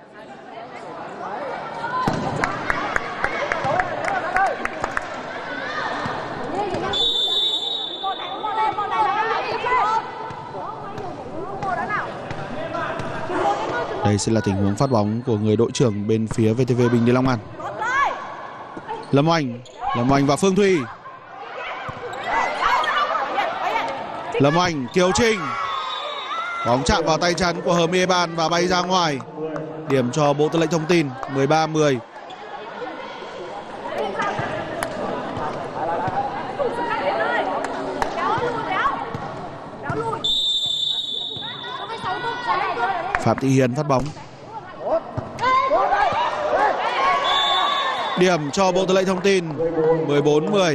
Speaker 1: Đây sẽ là tình huống phát bóng của người đội trưởng bên phía vê tê vê Bình Điền Long An. Lâm Oanh, Lâm Oanh và Phương Thùy. Lâm Oanh, Kiều Trinh. Bóng chạm vào tay chắn của Hờ Ban và bay ra ngoài. Điểm cho Bộ Tư lệnh Thông Tin mười ba mười. Phạm Thị Hiền phát bóng. Điểm cho Bộ Tư lệnh Thông Tin mười bốn mười.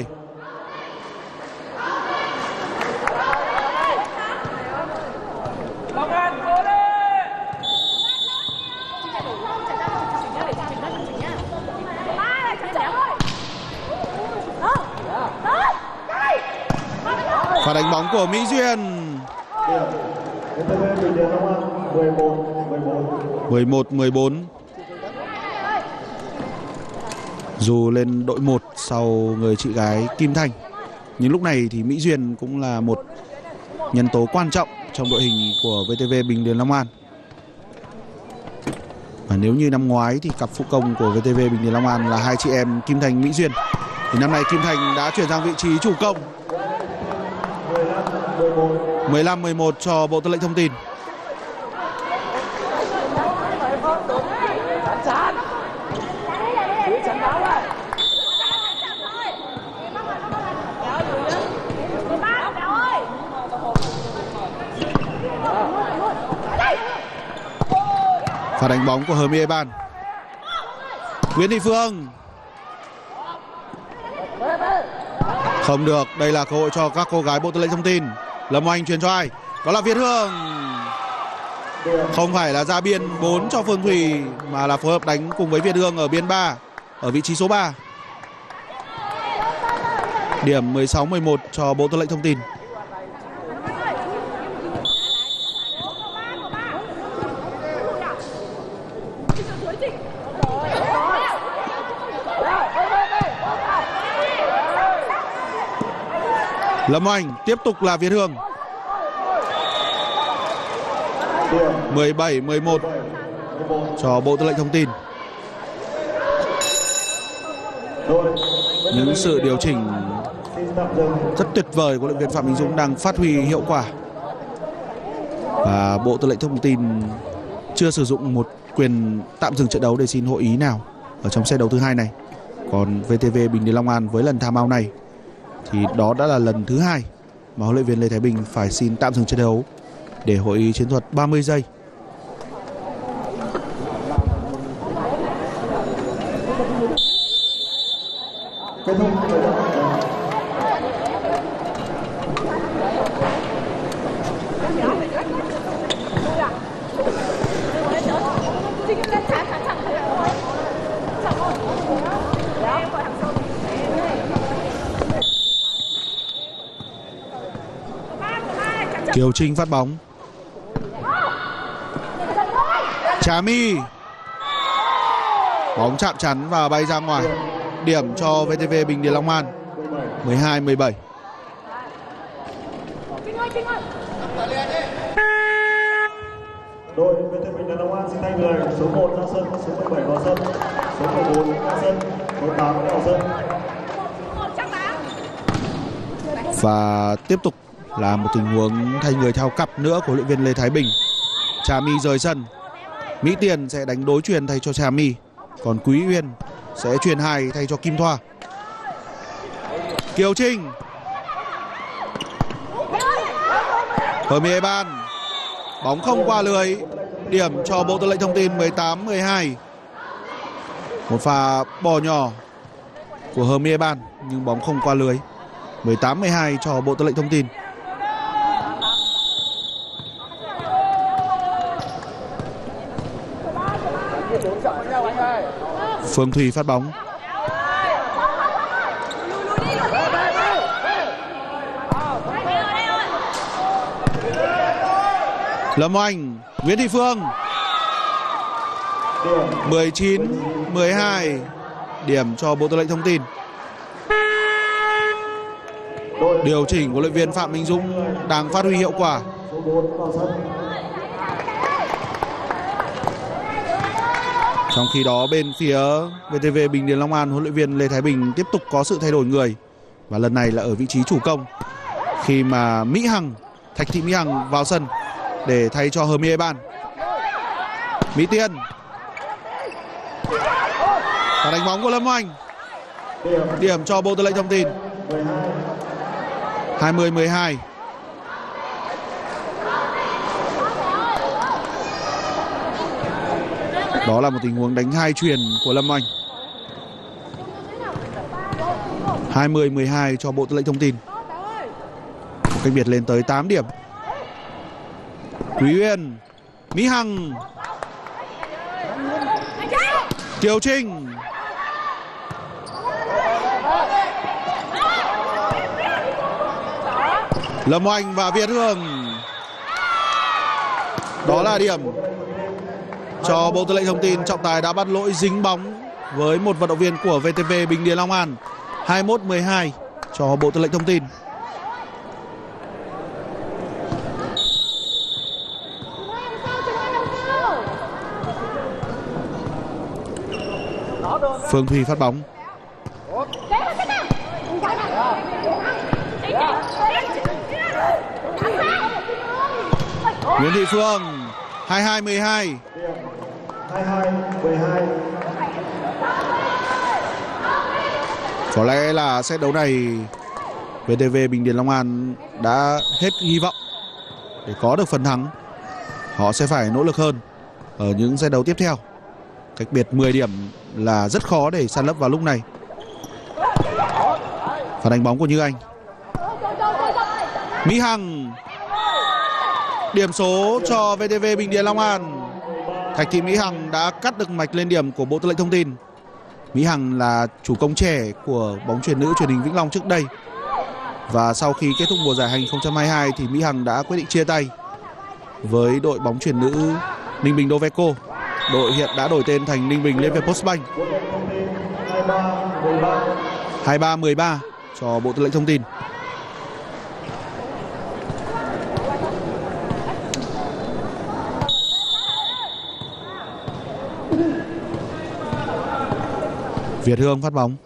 Speaker 1: Và đánh bóng của Mỹ Duyên. mười một mười bốn. Dù lên đội một sau người chị gái Kim Thanh, nhưng lúc này thì Mỹ Duyên cũng là một nhân tố quan trọng trong đội hình của vê tê vê Bình Điền Long An. Và nếu như năm ngoái thì cặp phụ công của vê tê vê Bình Điền Long An là hai chị em Kim Thanh Mỹ Duyên, thì năm nay Kim Thanh đã chuyển sang vị trí chủ công. mười lăm mười một cho Bộ Tư lệnh Thông Tin. Pha đánh bóng của Hờ Ban. Nguyễn Thị Phương. Không được, đây là cơ hội cho các cô gái Bộ Tư lệnh Thông Tin. Lâm Oanh truyền cho ai? Đó là Việt Hương. Không phải là ra biên bốn cho Phương Thùy, mà là phối hợp đánh cùng với Việt Hương ở biên ba, ở vị trí số ba. Điểm mười sáu mười một cho Bộ Tư lệnh Thông Tin. Lâm Oanh tiếp tục là Việt Hương. mười bảy mười một cho Bộ Tư lệnh Thông Tin. Những sự điều chỉnh rất tuyệt vời của huấn luyện viên Phạm Minh Dũng đang phát huy hiệu quả. Và Bộ Tư lệnh Thông Tin chưa sử dụng một quyền tạm dừng trận đấu để xin hội ý nào ở trong set đấu thứ hai này. Còn vê tê vê Bình Điền Long An với lần time out này thì đó đã là lần thứ hai mà huấn luyện viên Lê Thái Bình phải xin tạm dừng trận đấu để hội ý chiến thuật ba mươi giây. Kiều Trinh phát bóng. Trà My Bóng chạm chắn và bay ra ngoài. Điểm cho vê tê vê Bình Điền Long An. mười hai mười bảy.
Speaker 2: Đội vê tê vê Bình Điền Long An xin thay người, số một ra sân, số mười bảy vào sân, số mười bốn ra sân, số tám vào sân.
Speaker 1: Và tiếp tục là một tình huống thay người theo cặp nữa của huấn luyện viên Lê Thái Bình. Trà My rời sân. Mỹ Tiền sẽ đánh đối chuyền thay cho Trà My, còn Quý Uyên sẽ chuyền hai thay cho Kim Thoa. Kiều Trinh, Hermie Eban, bóng không qua lưới. Điểm cho Bộ Tư lệnh Thông tin. Mười tám mười hai. Một pha bỏ nhỏ của Hermie Eban nhưng bóng không qua lưới. Mười tám mười hai cho Bộ Tư lệnh Thông tin. Phương Thùy phát bóng. Lâm Oanh, Nguyễn Thị Phương. Mười chín mười hai. Điểm cho Bộ Tư lệnh Thông tin. Điều chỉnh của huấn luyện viên Phạm Minh Dũng đang phát huy hiệu quả. Trong khi đó bên phía vê tê vê Bình Điền Long An, huấn luyện viên Lê Thái Bình tiếp tục có sự thay đổi người. Và lần này là ở vị trí chủ công, khi mà Mỹ Hằng, Thạch Thị Mỹ Hằng vào sân để thay cho Hermie Eban. Mỹ Tiên. Và đánh bóng của Lâm Oanh. Điểm cho Bộ Tư lệnh Thông tin. hai mươi mười hai. Đó là một tình huống đánh hai chuyền của Lâm Oanh. hai mươi mười hai cho Bộ Tư lệnh Thông tin. Cách biệt lên tới tám điểm. Quý Uyên, Mỹ Hằng, Kiều Trinh. Lâm Oanh và Việt Hương. Đó là điểm cho Bộ Tư lệnh Thông tin. Trọng tài đã bắt lỗi dính bóng với một vận động viên của vê tê vê Bình Điền Long An. hai mươi mốt mười hai cho Bộ Tư lệnh Thông tin. Phương Thùy phát bóng. Nguyễn Thị Phương. hai mươi hai mười hai.
Speaker 2: hai mươi hai mười hai.
Speaker 1: Có lẽ là set đấu này vê tê vê Bình Điền Long An đã hết hy vọng để có được phần thắng. Họ sẽ phải nỗ lực hơn ở những set đấu tiếp theo. Cách biệt mười điểm là rất khó để san lấp vào lúc này. Phản đánh bóng của Như Anh. Mỹ Hằng. Điểm số cho vê tê vê Bình Điền Long An. Thạch Thị Mỹ Hằng đã cắt được mạch lên điểm của Bộ Tư lệnh Thông tin. Mỹ Hằng là chủ công trẻ của bóng chuyền nữ truyền hình Vĩnh Long trước đây. Và sau khi kết thúc mùa giải hai nghìn không trăm hai mươi hai thì Mỹ Hằng đã quyết định chia tay với đội bóng chuyền nữ Ninh Bình Doveco. Đội hiện đã đổi tên thành Ninh Bình Liên Việt Postbank. hai mươi ba mười ba cho Bộ Tư lệnh Thông tin. Việt Hương phát bóng.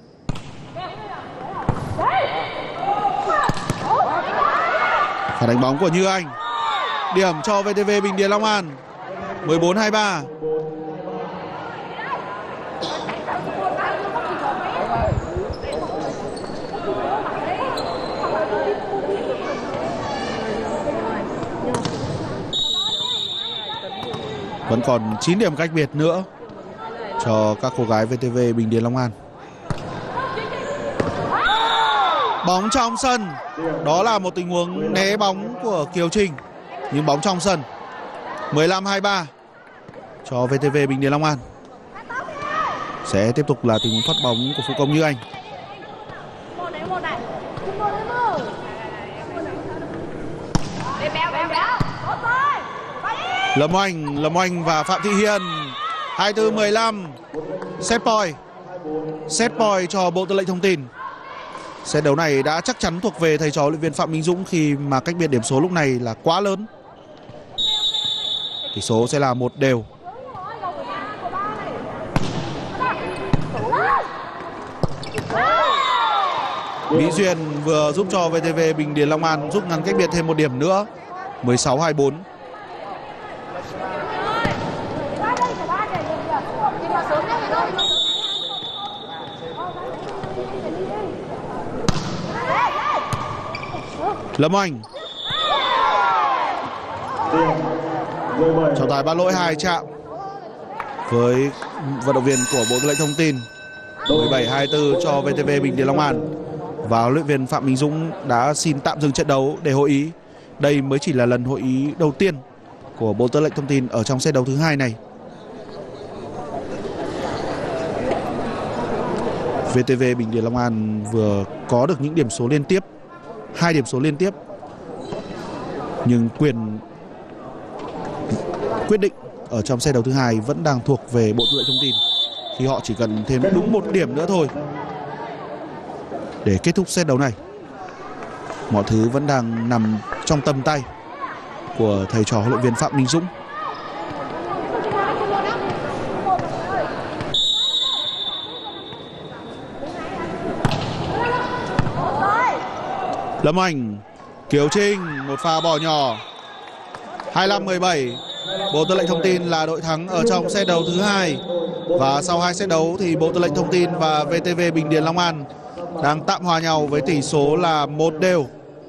Speaker 1: Phản đánh bóng của Như Anh. Điểm cho vê tê vê Bình Điền Long An. mười bốn hai mươi ba. Vẫn còn chín điểm cách biệt nữa cho các cô gái vê tê vê Bình Điền Long An. Bóng trong sân. Đó là một tình huống né bóng của Kiều Trinh, nhưng bóng trong sân. mười lăm hai mươi ba cho vê tê vê Bình Điền Long An. Sẽ tiếp tục là tình huống phát bóng của phụ công Như Anh. Lâm Oanh, Lâm Oanh và Phạm Thị Hiền. hai mươi tư mười lăm. Set point. Set point cho Bộ Tư lệnh Thông tin. Set đấu này đã chắc chắn thuộc về thầy trò huấn luyện viên Phạm Minh Dũng khi mà cách biệt điểm số lúc này là quá lớn. Tỷ số sẽ là một đều. Mỹ Duyên vừa giúp cho vê tê vê Bình Điền Long An rút ngắn cách biệt thêm một điểm nữa. mười sáu hai mươi bốn. Lâm Anh. Trọng tài bắt lỗi hai chạm với vận động viên của Bộ Tư lệnh Thông tin. mười bảy hai mươi tư cho vê tê vê Bình Điền Long An. Và huấn luyện viên Phạm Minh Dũng đã xin tạm dừng trận đấu để hội ý. Đây mới chỉ là lần hội ý đầu tiên của Bộ Tư lệnh Thông tin ở trong set đấu thứ hai này. vê tê vê Bình Điền Long An vừa có được những điểm số liên tiếp, hai điểm số liên tiếp, nhưng quyền quyết định ở trong set đấu thứ hai vẫn đang thuộc về Bộ Tư lệnh Thông tin, khi họ chỉ cần thêm đúng một điểm nữa thôi để kết thúc set đấu này. Mọi thứ vẫn đang nằm trong tầm tay của thầy trò huấn luyện viên Phạm Minh Dũng. Lâm Anh, Kiều Trinh, một pha bỏ nhỏ. hai mươi lăm mười bảy. Bộ Tư lệnh Thông tin là đội thắng ở trong set đấu thứ hai. Và sau hai set đấu thì Bộ Tư lệnh Thông tin và vê tê vê Bình Điền Long An đang tạm hòa nhau với tỷ số là một đều.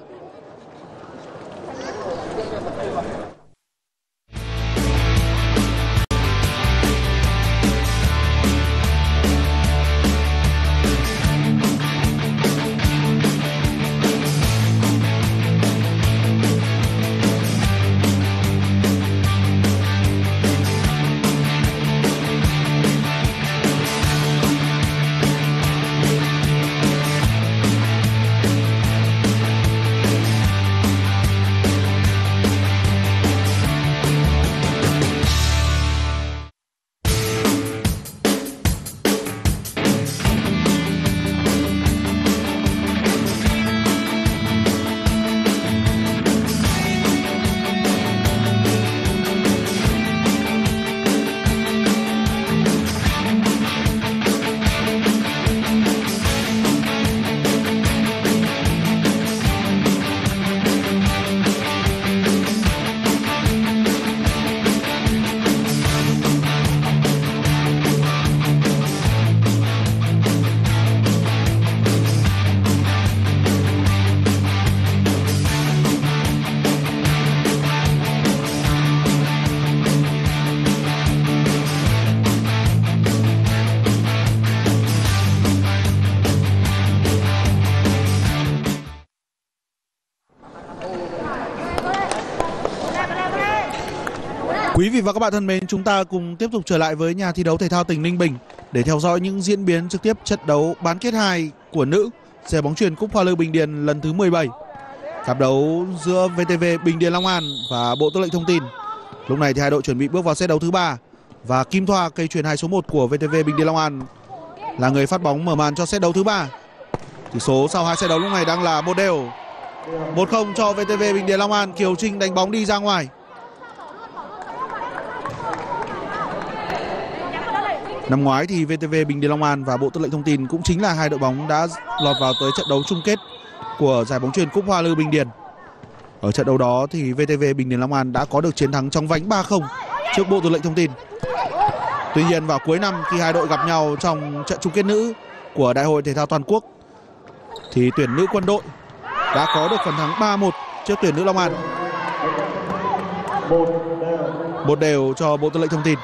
Speaker 1: Quý vị và các bạn thân mến, chúng ta cùng tiếp tục trở lại với nhà thi đấu thể thao tỉnh Ninh Bình để theo dõi những diễn biến trực tiếp trận đấu bán kết hai của nữ giải bóng chuyền Cúp Hoa Lư Bình Điền lần thứ mười bảy. Cặp đấu giữa vê tê vê Bình Điền Long An và Bộ Tư lệnh Thông tin. Lúc này thì hai đội chuẩn bị bước vào set đấu thứ ba và Kim Thoa, cây chuyền hai số một của vê tê vê Bình Điền Long An, là người phát bóng mở màn cho set đấu thứ ba. Tỷ số sau hai set đấu lúc này đang là một đều. một không cho vê tê vê Bình Điền Long An. Kiều Trinh đánh bóng đi ra ngoài. Năm ngoái thì vê tê vê Bình Điền Long An và Bộ Tư lệnh Thông tin cũng chính là hai đội bóng đã lọt vào tới trận đấu chung kết của giải bóng chuyền Cúp Hoa Lư Bình Điền. Ở trận đấu đó thì vê tê vê Bình Điền Long An đã có được chiến thắng chóng vánh ba không trước Bộ Tư lệnh Thông tin. Tuy nhiên vào cuối năm khi hai đội gặp nhau trong trận chung kết nữ của Đại hội Thể thao Toàn quốc thì tuyển nữ Quân đội đã có được phần thắng ba một trước tuyển nữ Long An. Một đều cho Bộ Tư lệnh Thông tin.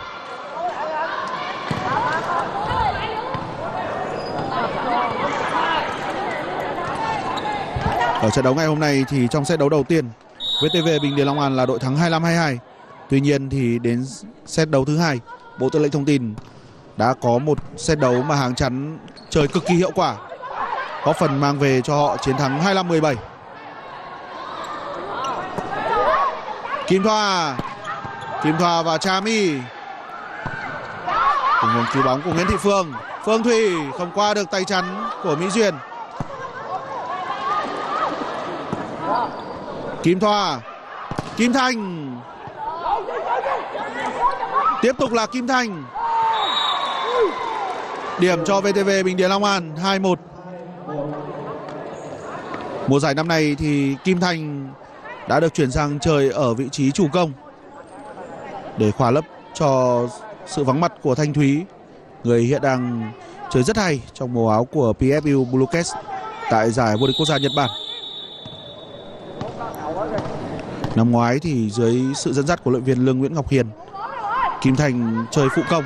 Speaker 1: Ở trận đấu ngày hôm nay thì trong set đấu đầu tiên, vê tê vê Bình Điền Long An là đội thắng hai mươi lăm hai mươi hai. Tuy nhiên thì đến set đấu thứ hai, Bộ Tư lệnh Thông tin đã có một set đấu mà hàng chắn chơi cực kỳ hiệu quả, có phần mang về cho họ chiến thắng hai mươi lăm mười bảy. Kim Thoa, Kim Thoa và Cha My. Tình huống cứu bóng của Nguyễn Thị Phương. Phương Thủy không qua được tay chắn của Mỹ Duyên. Kim Thoa, Kim Thanh. Tiếp tục là Kim Thanh. Điểm cho vê tê vê Bình Điền Long An hai một. Mùa giải năm nay thì Kim Thanh đã được chuyển sang chơi ở vị trí chủ công để khỏa lấp cho sự vắng mặt của Thanh Thúy, người hiện đang chơi rất hay trong màu áo của pê ép u Bluecats tại giải vô địch quốc gia Nhật Bản. Năm ngoái thì dưới sự dẫn dắt của luyện viên Lương Nguyễn Ngọc Hiền, Kim Thanh chơi phụ công.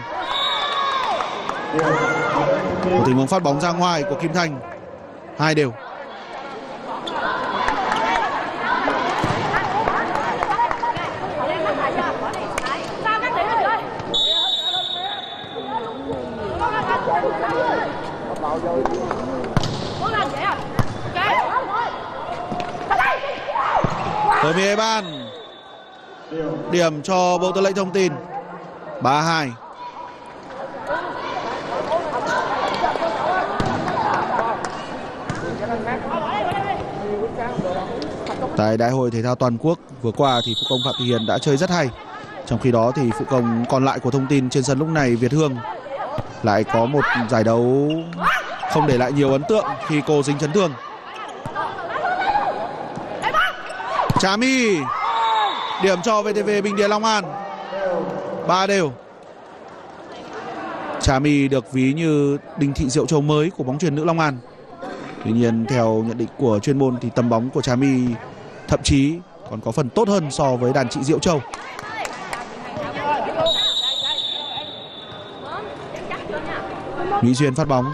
Speaker 1: Một tình huống phát bóng ra ngoài của Kim Thanh. Hai đều. Tony Eban. Điểm cho Bộ Tư lệnh Thông tin ba hai. Tại Đại hội Thể thao Toàn quốc vừa qua thì phụ công Phạm Thị Hiền đã chơi rất hay. Trong khi đó thì phụ công còn lại của Thông tin trên sân lúc này, Việt Hương, lại có một giải đấu không để lại nhiều ấn tượng khi cô dính chấn thương. Trà My. Điểm cho vê tê vê Bình Điền Long An ba đều. Trà My được ví như Đinh Thị Diệu Châu mới của bóng chuyền nữ Long An. Tuy nhiên theo nhận định của chuyên môn thì tầm bóng của Trà My thậm chí còn có phần tốt hơn so với đàn chị Diệu Châu. Mỹ Duyên phát bóng.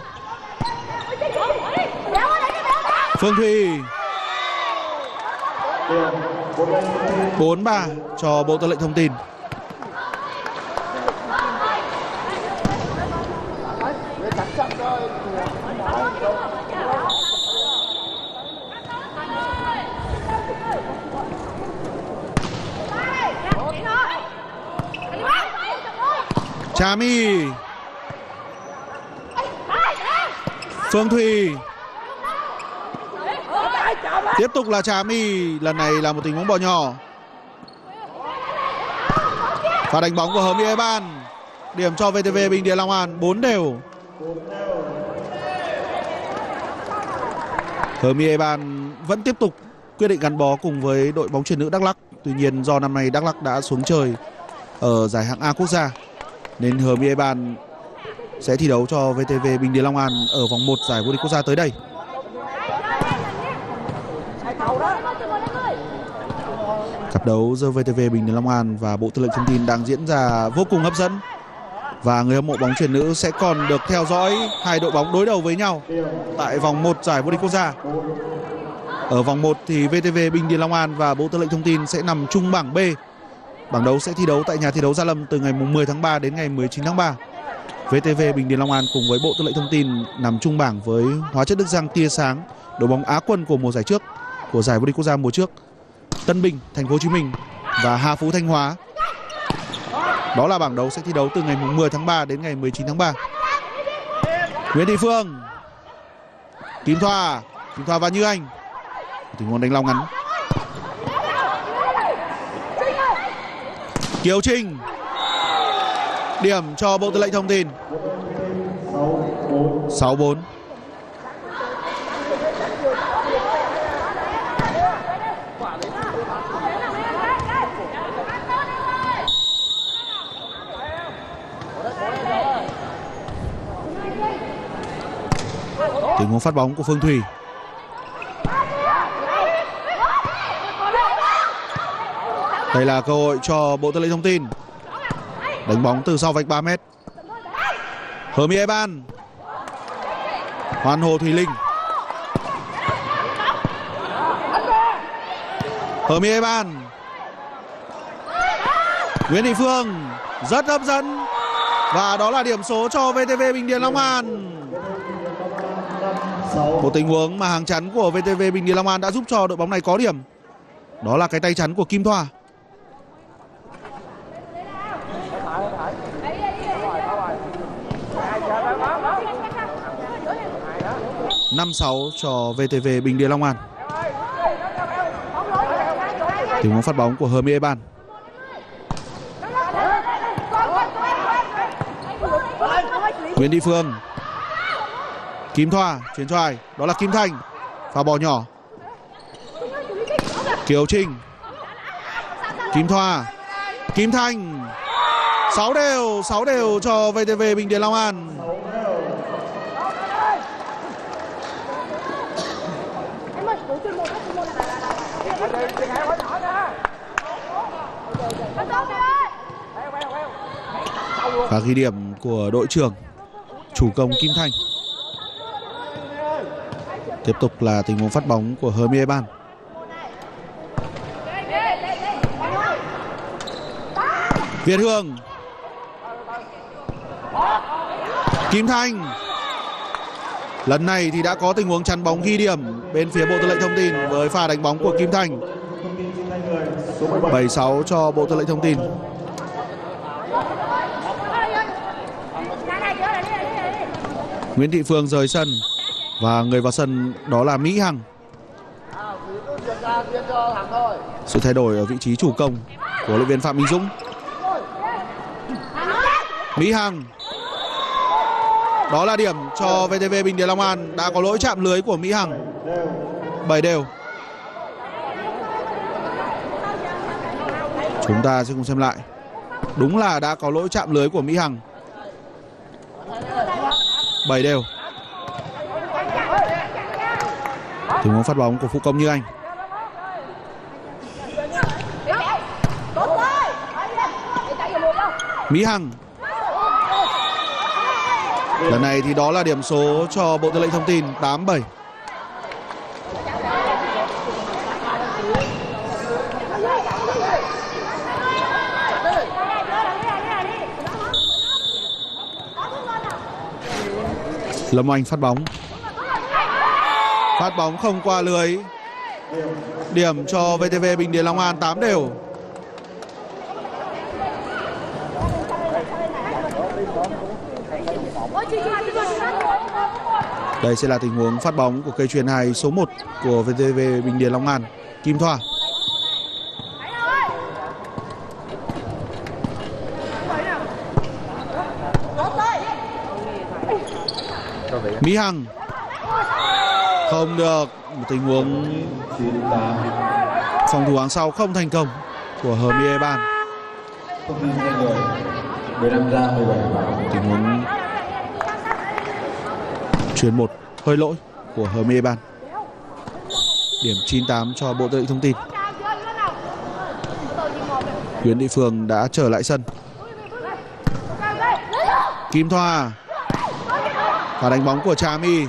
Speaker 1: Phương Thùy. bốn ba cho Bộ Tư lệnh Thông tin. Trà My. Phương Thùy. Tiếp tục là Trà My. Lần này là một tình huống bỏ nhỏ. Và đánh bóng của Hờ My Eban. Điểm cho vê tê vê Bình Điền Long An bốn đều. Hờ My Eban vẫn tiếp tục quyết định gắn bó cùng với đội bóng chuyền nữ Đắk Lắk. Tuy nhiên do năm nay Đắk Lắk đã xuống chơi ở giải hạng A quốc gia nên Hờ My Eban sẽ thi đấu cho vê tê vê Bình Điền Long An ở vòng một giải vô địch quốc gia tới đây. Cặp đấu giữa vê tê vê Bình Điền Long An và Bộ Tư lệnh Thông tin đang diễn ra vô cùng hấp dẫn. Và người hâm mộ bóng chuyền nữ sẽ còn được theo dõi hai đội bóng đối đầu với nhau tại vòng một giải vô địch quốc gia. Ở vòng một thì vê tê vê Bình Điền Long An và Bộ Tư lệnh Thông tin sẽ nằm chung bảng B. Bảng đấu sẽ thi đấu tại nhà thi đấu Gia Lâm từ ngày mười tháng ba đến ngày mười chín tháng ba. vê tê vê Bình Điền Long An cùng với Bộ Tư lệnh Thông tin nằm chung bảng với Hóa chất Đức Giang Tia Sáng, đội bóng Á quân của mùa giải trước, của giải vô địch quốc gia mùa trước, Tân Bình, Thành phố Hồ Chí Minh và Hà Phú Thanh Hóa. Đó là bảng đấu sẽ thi đấu từ ngày mười tháng ba đến ngày mười chín tháng ba. Nguyễn Thị Phương. Kim Thoa. Kim Thoa và Như Anh. Tình huống đánh long ngắn. Kiều Trinh. Điểm cho Bộ Tư lệnh Thông tin sáu bốn. Tình huống phát bóng của Phương Thùy. Đây là cơ hội cho Bộ Tư lệnh Thông tin. Đánh bóng từ sau vạch ba mét. Hờ My Eban. Hoan Hồ Thùy Linh. Hờ My Eban. Nguyễn Thị Phương. Rất hấp dẫn. Và đó là điểm số cho vê tê vê Bình Điền Long An. Một tình huống mà hàng chắn của vê tê vê Bình Điền Long An đã giúp cho đội bóng này có điểm. Đó là cái tay chắn của Kim Thoa. năm sáu cho vê tê vê Bình Điền Long An. Tình huống phát bóng của Hermi Eban. Nguyễn Thị Phương, Kim Thoa chuyển cho ai? Đó là Kim Thanh. Pha bỏ nhỏ. Kiều Trinh, Kim Thoa, Kim Thanh. Sáu đều, sáu đều cho vê tê vê Bình Điền Long An. Và ghi điểm của đội trưởng chủ công Kim Thanh. Tiếp tục là tình huống phát bóng của Hermi Eban. Việt Hương, Kim Thanh. Lần này thì đã có tình huống chắn bóng ghi điểm bên phía Bộ Tư lệnh Thông tin với pha đánh bóng của Kim Thanh. bảy sáu cho Bộ Tư lệnh Thông tin. Nguyễn Thị Phương rời sân và người vào sân đó là Mỹ Hằng. Sự thay đổi ở vị trí chủ công của huấn luyện viên Phạm Minh Dũng. Mỹ Hằng. Đó là điểm cho vê tê vê Bình Điền Long An. Đã có lỗi chạm lưới của Mỹ Hằng. bảy đều. Chúng ta sẽ cùng xem lại. Đúng là đã có lỗi chạm lưới của Mỹ Hằng. bảy đều. Tình huống phát bóng của Phụ Công Như Anh. Mỹ Hằng. Lần này thì đó là điểm số cho Bộ Tư lệnh Thông tin tám bảy. Lâm Oanh phát bóng. Phát bóng không qua lưới. Điểm cho vê tê vê Bình Điền Long An tám đều. Đây sẽ là tình huống phát bóng của cây chuyền hai số một của vê tê vê Bình Điền Long An, Kim Thoa. Mỹ Hằng. Không được. Một tình huống phòng thủ hàng sau không thành công của Hermi Eban. Tình huống chuyền một hơi lỗi của Hermi Eban. Điểm chín tám cho Bộ Tư lệnh Thông tin. Nguyễn Thị Phương đã trở lại sân. Kim Thoa. Và đánh bóng của Trà My.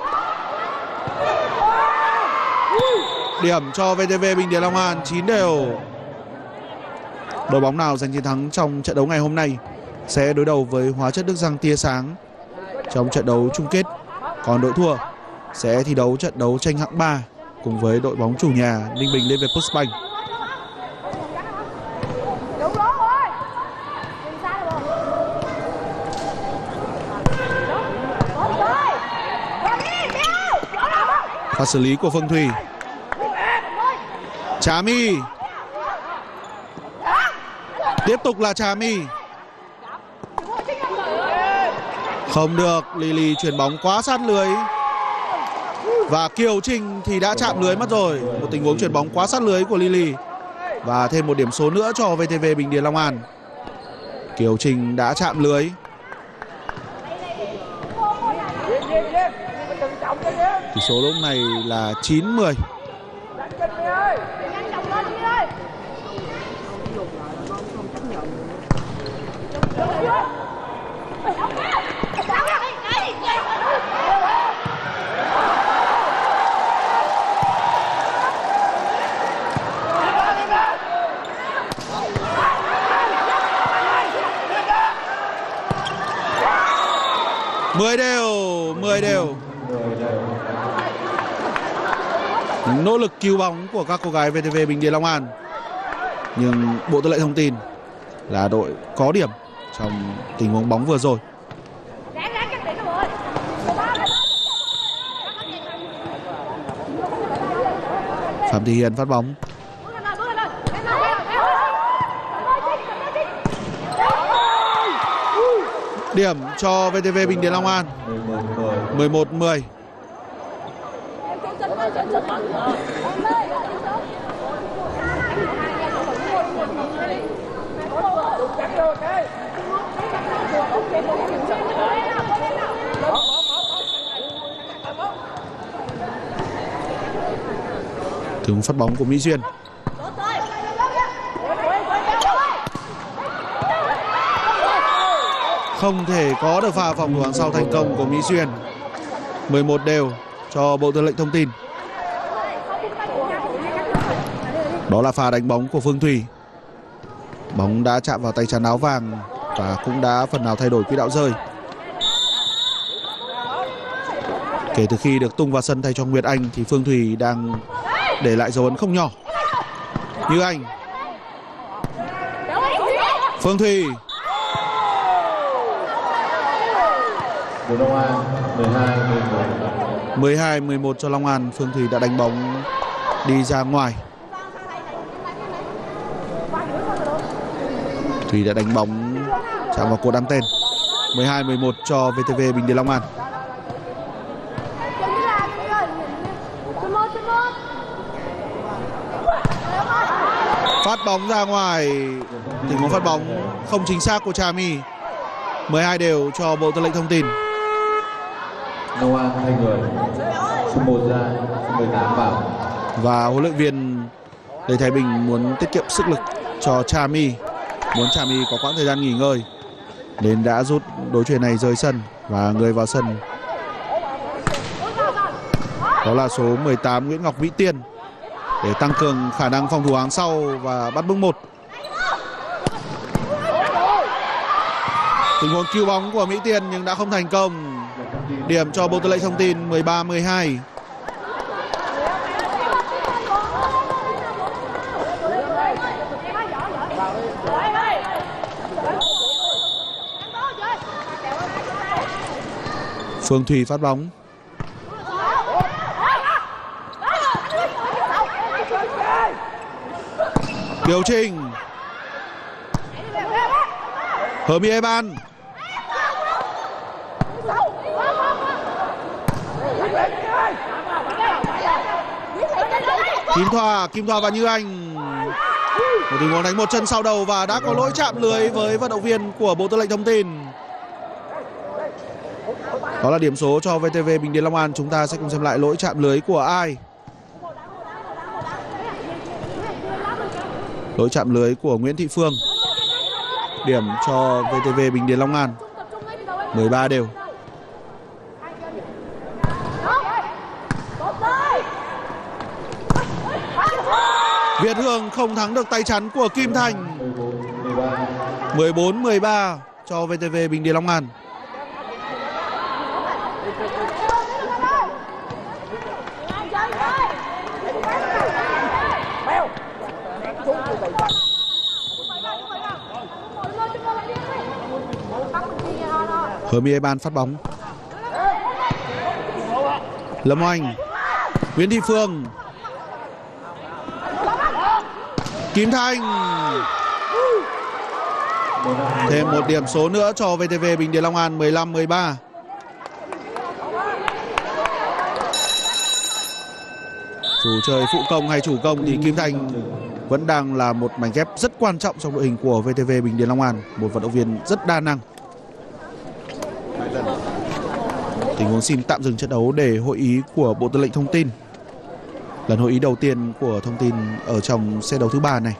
Speaker 1: Điểm cho vê tê vê Bình Điền Long An chín đều. Đội bóng nào giành chiến thắng trong trận đấu ngày hôm nay sẽ đối đầu với Hóa chất Đức Giang Tia Sáng trong trận đấu chung kết. Còn đội thua sẽ thi đấu trận đấu tranh hạng ba cùng với đội bóng chủ nhà Ninh Bình Liên Việt Postbank. Pha xử lý của Phương Thùy. Trà My. Tiếp tục là Trà My. Không được. Lily chuyền bóng quá sát lưới. Và Kiều Trinh thì đã chạm lưới mất rồi. Một tình huống chuyền bóng quá sát lưới của Lily. Và thêm một điểm số nữa cho vê tê vê Bình Điền Long An. Kiều Trinh đã chạm lưới. Tỷ số lúc này là chín mười. mười đều, mười đều. Nỗ lực cứu bóng của các cô gái vê tê vê Bình Điền Long An. Nhưng Bộ Tư lệnh Thông tin là đội có điểm trong tình huống bóng vừa rồi. Phạm Thị Hiền phát bóng. Điểm cho vê tê vê Bình Điền Long An. mười một mười. Thường phát bóng của Mỹ Duyên. Không thể có được pha phòng thủ hàng sau thành công của Mỹ Duyên. mười một đều cho Bộ Tư lệnh Thông tin. Đó là pha đánh bóng của Phương Thùy. Bóng đã chạm vào tay chắn áo vàng và cũng đã phần nào thay đổi quỹ đạo rơi. Kể từ khi được tung vào sân thay cho Nguyệt Anh thì Phương Thùy đang để lại dấu ấn không nhỏ. Như Anh, Phương Thùy. mười hai mười một cho Long An. Phương Thùy đã đánh bóng đi ra ngoài. Thùy đã đánh bóng chạm vào cột anten. mười hai mười một cho vê tê vê Bình Điền Long An. Phát bóng ra ngoài. Tình huống phát bóng không chính xác của Trà My. mười hai đều cho Bộ Tư lệnh Thông tin.
Speaker 2: Long An hai người. Số một ra, số mười tám vào.
Speaker 1: Và huấn luyện viên Lê Thái Bình muốn tiết kiệm sức lực cho Trà My, muốn Trà My có quãng thời gian nghỉ ngơi, nên đã rút đối chuyền này rời sân. Và người vào sân đó là số mười tám Nguyễn Ngọc Vĩ Tiên, để tăng cường khả năng phòng thủ hàng sau và bắt bước một. Tình huống cứu bóng của Mỹ Tiên nhưng đã không thành công. Điểm cho Bộ Tư lệnh Thông tin. Mười ba mười hai. Phương Thùy phát bóng. Kiều Trinh, Hermy Eban, Kim Thoa, Kim Thoa và Như Anh. Một tình huống đánh một chân sau đầu và đã có lỗi chạm lưới với vận động viên của Bộ Tư lệnh Thông tin. Đó là điểm số cho vê tê vê Bình Điền Long An. Chúng ta sẽ cùng xem lại lỗi chạm lưới của ai. Lỗi chạm lưới của Nguyễn Thị Phương. Điểm cho vê tê vê Bình Điền Long An. mười ba đều. Việt Hương không thắng được tay chắn của Kim Thành. mười bốn mười ba cho vê tê vê Bình Điền Long An. Hermy Eban phát bóng. Lâm Oanh, Nguyễn Thị Phương, Kim Thành. Thêm một điểm số nữa cho vê tê vê Bình Điền Long An. Mười lăm mười ba. Dù chơi phụ công hay chủ công thì Kim Thành vẫn đang là một mảnh ghép rất quan trọng trong đội hình của vê tê vê Bình Điền Long An. Một vận động viên rất đa năng. Tình huống xin tạm dừng trận đấu để hội ý của Bộ Tư lệnh Thông tin. Lần hội ý đầu tiên của Thông tin ở trong set đấu thứ ba này.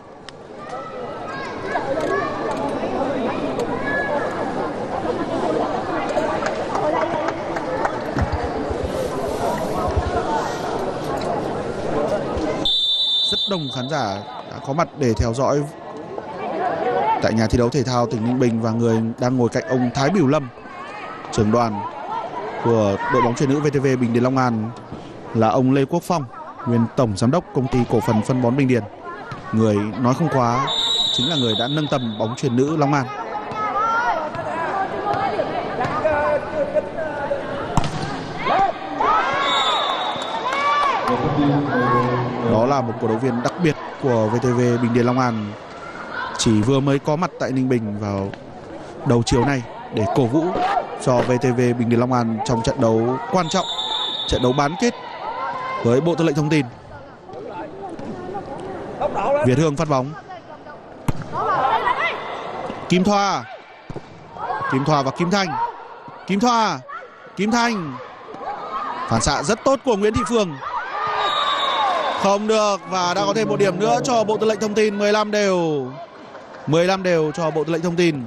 Speaker 1: Rất đông khán giả đã có mặt để theo dõi tại nhà thi đấu thể thao tỉnh Ninh Bình, và người đang ngồi cạnh ông Thái Bửu Lâm, trưởng đoàn của đội bóng chuyền nữ vê tê vê Bình Điền Long An, là ông Lê Quốc Phong, nguyên tổng giám đốc công ty cổ phần phân bón Bình Điền. Người nói không quá chính là người đã nâng tầm bóng chuyền nữ Long An. Đó là một cổ động viên đặc biệt của vê tê vê Bình Điền Long An, chỉ vừa mới có mặt tại Ninh Bình vào đầu chiều nay để cổ vũ cho vê tê vê Bình Điền Long An trong trận đấu quan trọng, trận đấu bán kết với Bộ Tư lệnh Thông tin. Việt Hương phát bóng. Kim Thoa. Kim Thoa và Kim Thanh. Kim Thoa. Kim Thanh. Phản xạ rất tốt của Nguyễn Thị Phương. Không được, và đã có thêm một điểm nữa cho Bộ Tư lệnh Thông tin. Mười lăm đều. mười lăm đều cho Bộ Tư lệnh Thông tin.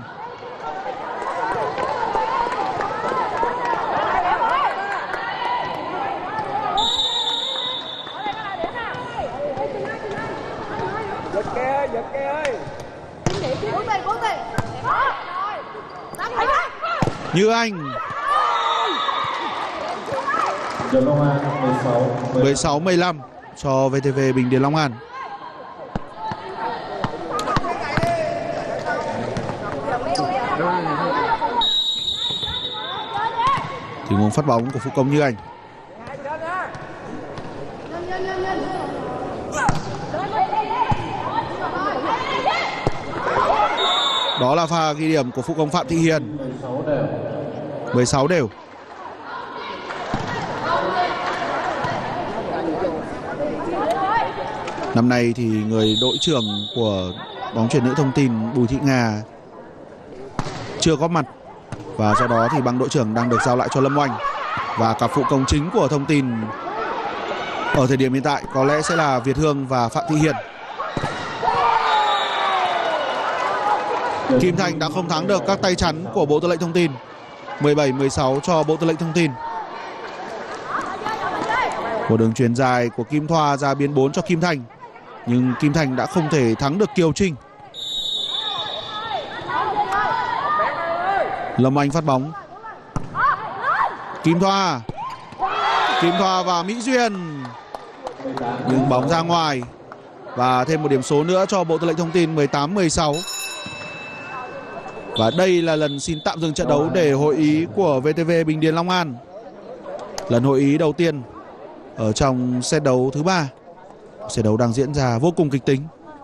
Speaker 1: Như Anh. mười sáu mười lăm cho vê tê vê Bình Điền Long An. Tình huống phát bóng của phụ công Như Anh. Đó là pha ghi điểm của phụ công Phạm Thị Hiền. mười sáu đều. Năm nay thì người đội trưởng của bóng chuyền nữ Thông tin Bùi Thị Nga chưa có mặt, và do đó thì băng đội trưởng đang được giao lại cho Lâm Oanh. Và cặp phụ công chính của Thông tin ở thời điểm hiện tại có lẽ sẽ là Việt Hương và Phạm Thị Hiền. Kim Thanh đã không thắng được các tay chắn của Bộ Tư lệnh Thông tin. mười bảy mười sáu cho Bộ Tư lệnh Thông tin. Một đường chuyền dài của Kim Thoa ra biên bốn cho Kim Thanh, nhưng Kim Thanh đã không thể thắng được Kiều Trinh. Lâm Anh phát bóng. Kim Thoa. Kim Thoa và Mỹ Duyên, nhưng bóng ra ngoài. Và thêm một điểm số nữa cho Bộ Tư lệnh Thông tin. Mười tám mười sáu. Và đây là lần xin tạm dừng trận đấu để hội ý của vê tê vê Bình Điền Long An. Lần hội ý đầu tiên ở trong set đấu thứ ba. Set đấu đang diễn ra vô cùng kịch tính.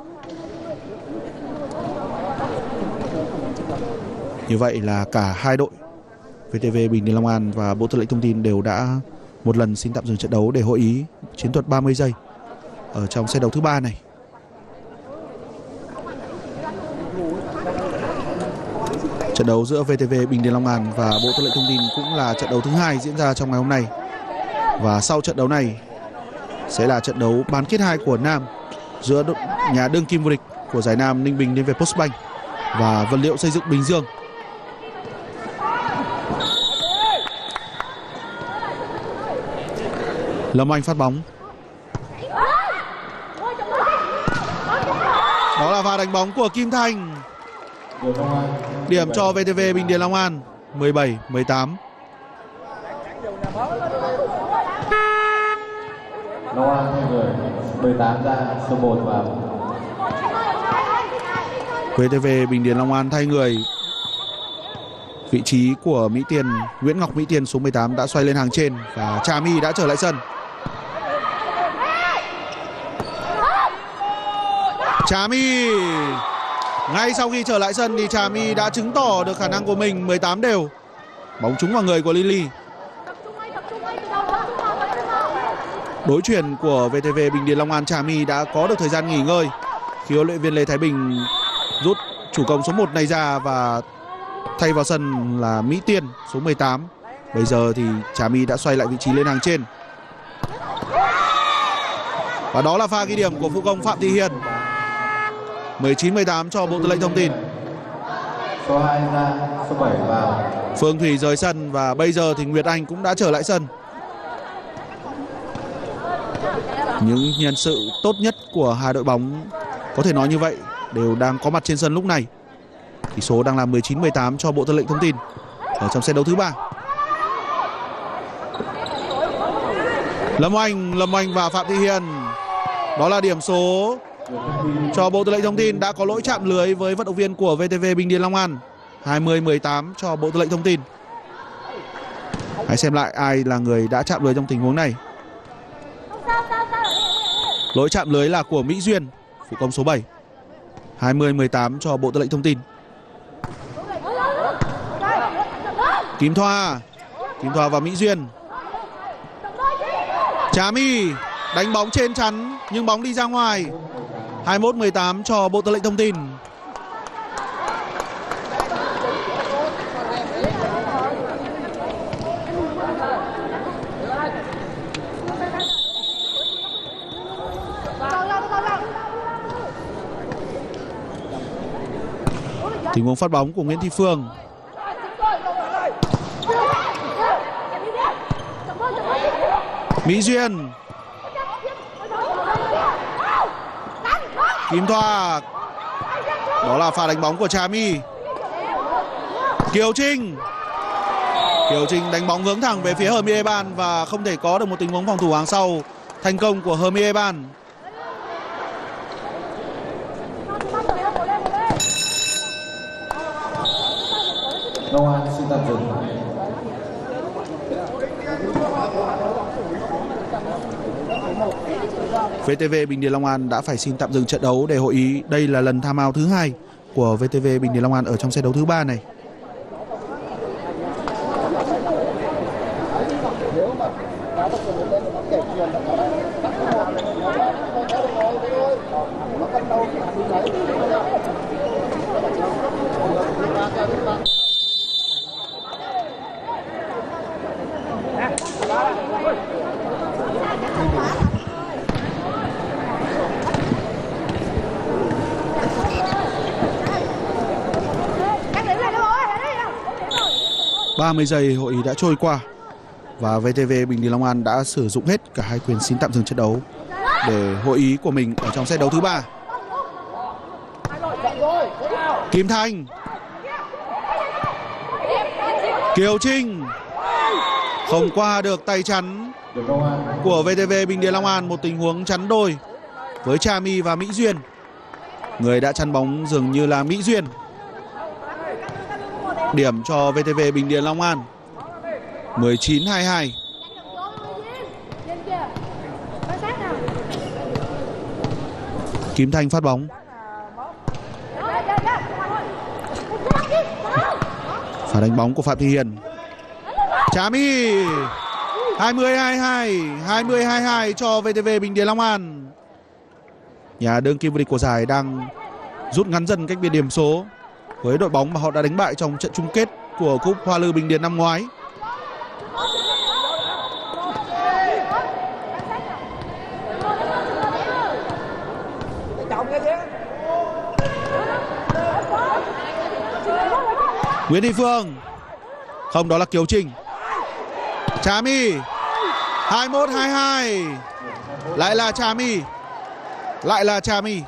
Speaker 1: Như vậy là cả hai đội vê tê vê Bình Điền Long An và Bộ Tư lệnh Thông tin đều đã một lần xin tạm dừng trận đấu để hội ý chiến thuật ba mươi giây ở trong set đấu thứ ba này. Trận đấu giữa vê tê vê Bình Điền Long An và Bộ Tư lệnh Thông tin cũng là trận đấu thứ hai diễn ra trong ngày hôm nay. Và sau trận đấu này sẽ là trận đấu bán kết hai của Nam giữa nhà đương kim vô địch của giải Nam Ninh Bình Liên Việt Postbank và Vật liệu xây dựng Bình Dương. Lâm Anh phát bóng. Đó là pha đánh bóng của Kim Thanh. Điểm cho vê tê vê Bình Điền Long An. Mười bảy mười tám.
Speaker 2: Long An thay người, mười tám ra, số một vào.
Speaker 1: vê tê vê Bình Điền Long An thay người. Vị trí của Mỹ Tiên, Nguyễn Ngọc Mỹ Tiên số mười tám đã xoay lên hàng trên và Trà My đã trở lại sân. Trà My. Ngay sau khi trở lại sân thì Trà My đã chứng tỏ được khả năng của mình. Mười tám đều. Bóng trúng vào người của Lily. Đối chuyền của vê tê vê Bình Điền Long An, Trà My đã có được thời gian nghỉ ngơi khi huấn luyện viên Lê Thái Bình rút chủ công số một này ra và thay vào sân là Mỹ Tiên số mười tám. Bây giờ thì Trà My đã xoay lại vị trí lên hàng trên. Và đó là pha ghi điểm của phụ công Phạm Thị Hiền. Mười chín mười tám cho Bộ Tư lệnh Thông tin.
Speaker 2: Số hai ra, số bảy vào.
Speaker 1: Phương Thủy rời sân và bây giờ thì Nguyệt Anh cũng đã trở lại sân. Những nhân sự tốt nhất của hai đội bóng có thể nói như vậy đều đang có mặt trên sân lúc này. Tỷ số đang là mười chín mười tám cho Bộ Tư lệnh Thông tin ở trong set đấu thứ ba. Lâm Oanh, Lâm Oanh và Phạm Thị Hiền. Đó là điểm số cho Bộ Tư lệnh Thông tin đã có lỗi chạm lưới với vận động viên của vê tê vê Bình Điền Long An. Hai mươi mười tám cho Bộ Tư lệnh Thông tin. Hãy xem lại ai là người đã chạm lưới trong tình huống này. Lỗi chạm lưới là của Mỹ Duyên, phụ công số bảy. hai mươi mười tám cho Bộ Tư lệnh Thông tin. Kim Thoa, Kim Thoa và Mỹ Duyên. Trà My đánh bóng trên chắn nhưng bóng đi ra ngoài. hai mươi mốt mười tám cho Bộ Tư lệnh Thông tin. Tình huống phát bóng của Nguyễn Thị Phương. Mỹ Duyên. Kim Thoa. Đó là pha đánh bóng của Trà My. Kiều Trinh. Kiều Trinh đánh bóng hướng thẳng về phía Hờ My Eban và không thể có được một tình huống phòng thủ hàng sau thành công của Hờ My Eban.
Speaker 2: Long An xin tạm dừng.
Speaker 1: vê tê vê Bình Điền Long An đã phải xin tạm dừng trận đấu để hội ý. Đây là lần tham ao thứ hai của vê tê vê Bình Điền Long An ở trong set đấu thứ ba này. ba mươi giây hội ý đã trôi qua và vê tê vê Bình Điền Long An đã sử dụng hết cả hai quyền xin tạm dừng trận đấu để hội ý của mình ở trong set đấu thứ ba. Kim Thanh, Kiều Trinh không qua được tay chắn của vê tê vê Bình Điền Long An. Một tình huống chắn đôi với Trà My và Mỹ Duyên. Người đã chắn bóng dường như là Mỹ Duyên. Điểm cho vê tê vê Bình Điền Long An mười chín hai mươi hai. Kim Thanh phát bóng. Phá đánh bóng của Phạm Thị Hiền. Trà My hai mươi hai mươi hai, hai mươi hai mươi hai cho vê tê vê Bình Điền Long An. Nhà đương kim vô địch của giải đang rút ngắn dần cách biệt điểm số với đội bóng mà họ đã đánh bại trong trận chung kết của Cúp Hoa Lư Bình Điền năm ngoái. Nguyễn Thị Phương. Không, đó là Kiều Trinh. Trà My hai mươi mốt hai mươi hai. Lại là Trà My. Lại là Trà My.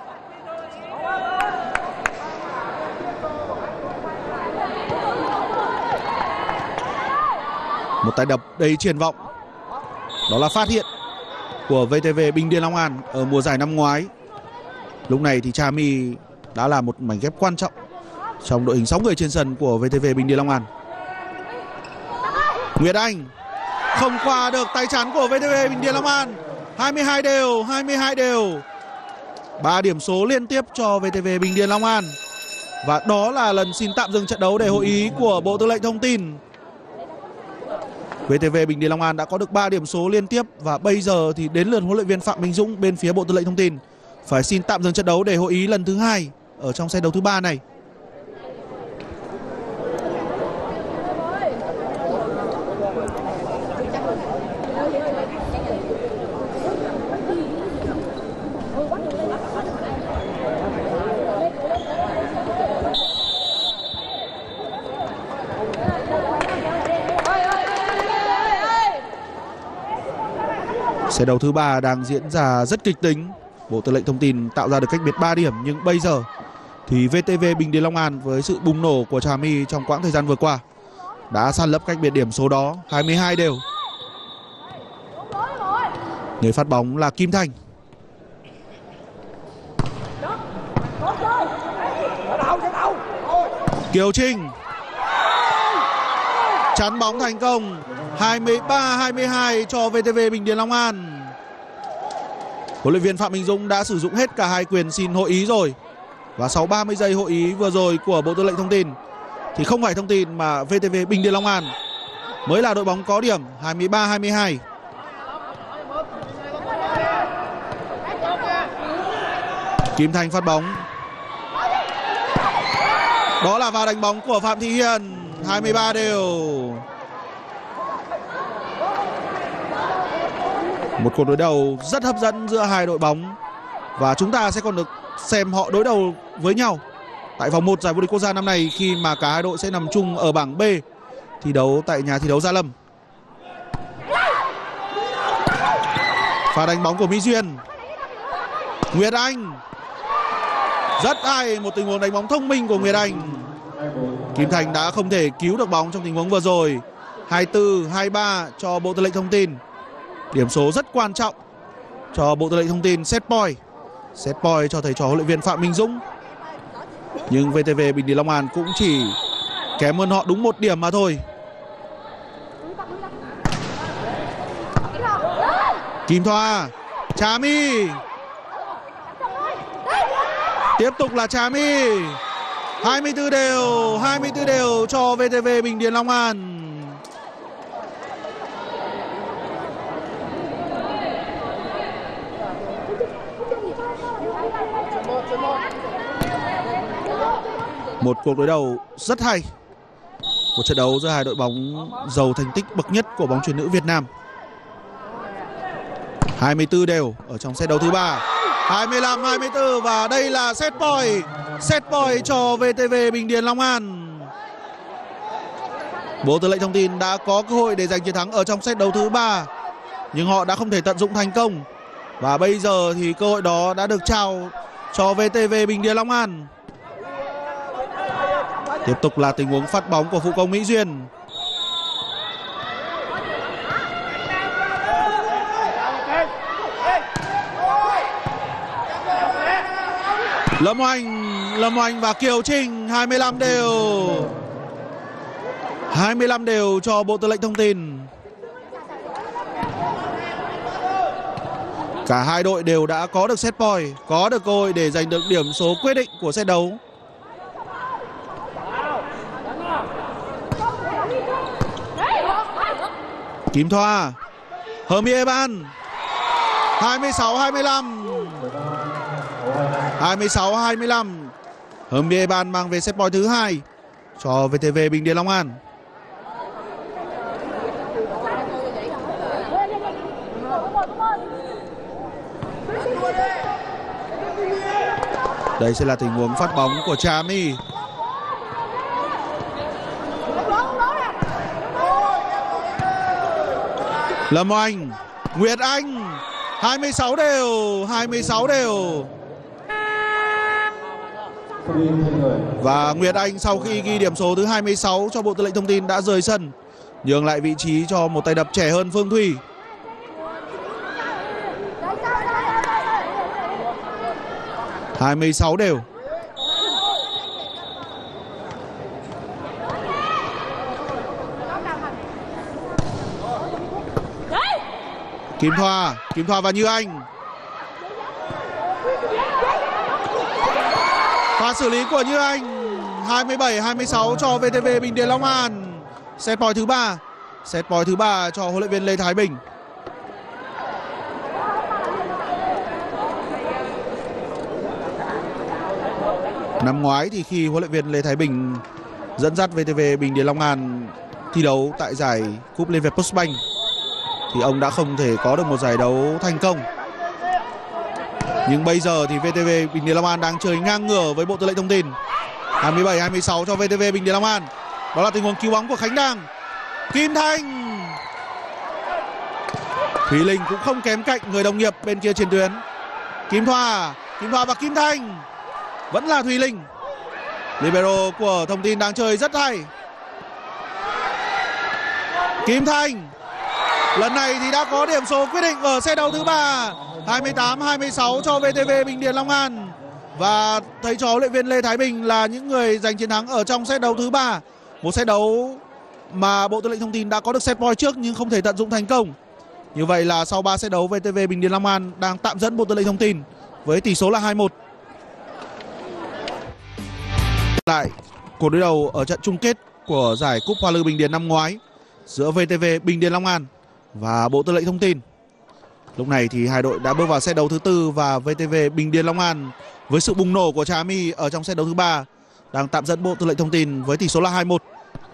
Speaker 1: Một tay đập đầy triển vọng. Đó là phát hiện của vê tê vê Bình Điền Long An ở mùa giải năm ngoái. Lúc này thì Trà My đã là một mảnh ghép quan trọng trong đội hình sáu người trên sân của vê tê vê Bình Điền Long An. Nguyệt Anh không qua được tay chắn của vê tê vê Bình Điền Long An. hai mươi hai đều, hai mươi hai đều. ba điểm số liên tiếp cho vê tê vê Bình Điền Long An. Và đó là lần xin tạm dừng trận đấu để hội ý của Bộ Tư lệnh Thông tin. vê tê vê Bình Điền Long An đã có được ba điểm số liên tiếp và bây giờ thì đến lượt huấn luyện viên Phạm Minh Dũng bên phía Bộ Tư lệnh Thông tin phải xin tạm dừng trận đấu để hội ý lần thứ hai ở trong set đấu thứ ba này. Set đấu thứ ba đang diễn ra rất kịch tính. Bộ Tư lệnh Thông tin tạo ra được cách biệt ba điểm, nhưng bây giờ thì vê tê vê Bình Điền Long An với sự bùng nổ của Trà My trong quãng thời gian vừa qua đã san lấp cách biệt điểm số đó, hai mươi hai đều. Người phát bóng là Kim Thanh. Kiều Trinh chắn bóng thành công. Hai mươi ba hai mươi hai cho vê tê vê Bình Điền Long An. Huấn luyện viên Phạm Minh Dũng đã sử dụng hết cả hai quyền xin hội ý rồi. Và sau ba mươi giây hội ý vừa rồi của Bộ Tư lệnh Thông tin thì không phải Thông tin mà vê tê vê Bình Điền Long An mới là đội bóng có điểm hai mươi ba hai mươi hai. Kim Thanh phát bóng. Đó là pha đánh bóng của Phạm Thị Hiền. hai mươi ba đều. Một cuộc đối đầu rất hấp dẫn giữa hai đội bóng. Và chúng ta sẽ còn được xem họ đối đầu với nhau tại vòng một giải vô địch quốc gia năm nay, khi mà cả hai đội sẽ nằm chung ở bảng B, thi đấu tại nhà thi đấu Gia Lâm. Pha đánh bóng của Mỹ Duyên. Nguyệt Anh. Rất hay, một tình huống đánh bóng thông minh của Nguyệt Anh. Kim Thành đã không thể cứu được bóng trong tình huống vừa rồi. hai mươi tư hai mươi ba cho Bộ Tư lệnh Thông tin. Điểm số rất quan trọng cho Bộ Tư lệnh Thông tin. Set point. Set point cho thầy trò huấn luyện viên Phạm Minh Dũng. Nhưng vê tê vê Bình Điền Long An cũng chỉ kém hơn họ đúng một điểm mà thôi. Kim Thoa. Trà My. Tiếp tục là Trà My. hai mươi tư đều. hai mươi tư đều cho vê tê vê Bình Điền Long An. Một cuộc đối đầu rất hay. Một trận đấu giữa hai đội bóng giàu thành tích bậc nhất của bóng chuyền nữ Việt Nam. hai mươi tư đều ở trong set đấu thứ ba. hai mươi lăm hai mươi tư và đây là set point. Set point cho vê tê vê Bình Điền Long An. Bộ Tư lệnh Thông tin đã có cơ hội để giành chiến thắng ở trong set đấu thứ ba, nhưng họ đã không thể tận dụng thành công. Và bây giờ thì cơ hội đó đã được trao cho vê tê vê Bình Điền Long An. Tiếp tục là tình huống phát bóng của phụ công Mỹ Duyên. Lâm Oanh, Lâm Oanh và Kiều Trinh. hai mươi lăm đều. hai mươi lăm đều cho Bộ Tư lệnh Thông tin. Cả hai đội đều đã có được set point, có được cơ hội để giành được điểm số quyết định của set đấu. Kim Thoa. Hermie Eban. hai mươi sáu hai mươi lăm. hai mươi sáu hai mươi lăm. Hermie Eban mang về set point thứ hai cho vê tê vê Bình Điền Long An. Đây sẽ là tình huống phát bóng của Trà My. Lâm Oanh. Nguyệt Anh. hai mươi sáu đều. hai mươi sáu đều. Và Nguyệt Anh sau khi ghi điểm số thứ hai mươi sáu cho Bộ Tư lệnh Thông tin đã rời sân, nhường lại vị trí cho một tay đập trẻ hơn Phương Thùy. hai mươi sáu đều. Kim Thoa. Kim Thoa và Như Anh. Pha xử lý của Như Anh. hai mươi bảy hai mươi sáu cho vê tê vê Bình Điền Long An. Set point thứ ba. Set point thứ ba cho huấn luyện viên Lê Thái Bình. Năm ngoái thì khi huấn luyện viên Lê Thái Bình dẫn dắt vê tê vê Bình Điền Long An thi đấu tại giải Cúp Liên Việt Postbank thì ông đã không thể có được một giải đấu thành công. Nhưng bây giờ thì vê tê vê Bình Điền Long An đang chơi ngang ngửa với Bộ Tư lệnh Thông tin. hai mươi bảy hai mươi sáu cho vê tê vê Bình Điền Long An. Đó là tình huống cứu bóng của Khánh Đăng. Kim Thanh. Thúy Linh cũng không kém cạnh người đồng nghiệp bên kia trên tuyến. Kim Thoa. Kim Thoa và Kim Thanh. Vẫn là Thúy Linh. Libero của Thông tin đang chơi rất hay. Kim Thanh. Lần này thì đã có điểm số quyết định ở set đấu thứ ba. hai mươi tám hai mươi sáu cho vê tê vê Bình Điền Long An. Và thầy trò huấn luyện viên Lê Thái Bình là những người giành chiến thắng ở trong set đấu thứ ba. Một set đấu mà Bộ Tư lệnh Thông tin đã có được set point trước nhưng không thể tận dụng thành công. Như vậy là sau ba set đấu, vê tê vê Bình Điền Long An đang tạm dẫn Bộ Tư lệnh Thông tin với tỷ số là hai một. Lại cuộc đối đầu ở trận chung kết của giải Cúp Hoa Lư Bình Điền năm ngoái giữa vê tê vê Bình Điền Long An và Bộ Tư lệnh Thông tin. Lúc này thì hai đội đã bước vào set đấu thứ tư và vê tê vê Bình Điền Long An với sự bùng nổ của Trà My ở trong set đấu thứ ba đang tạm dẫn Bộ Tư lệnh Thông tin với tỷ số là hai một.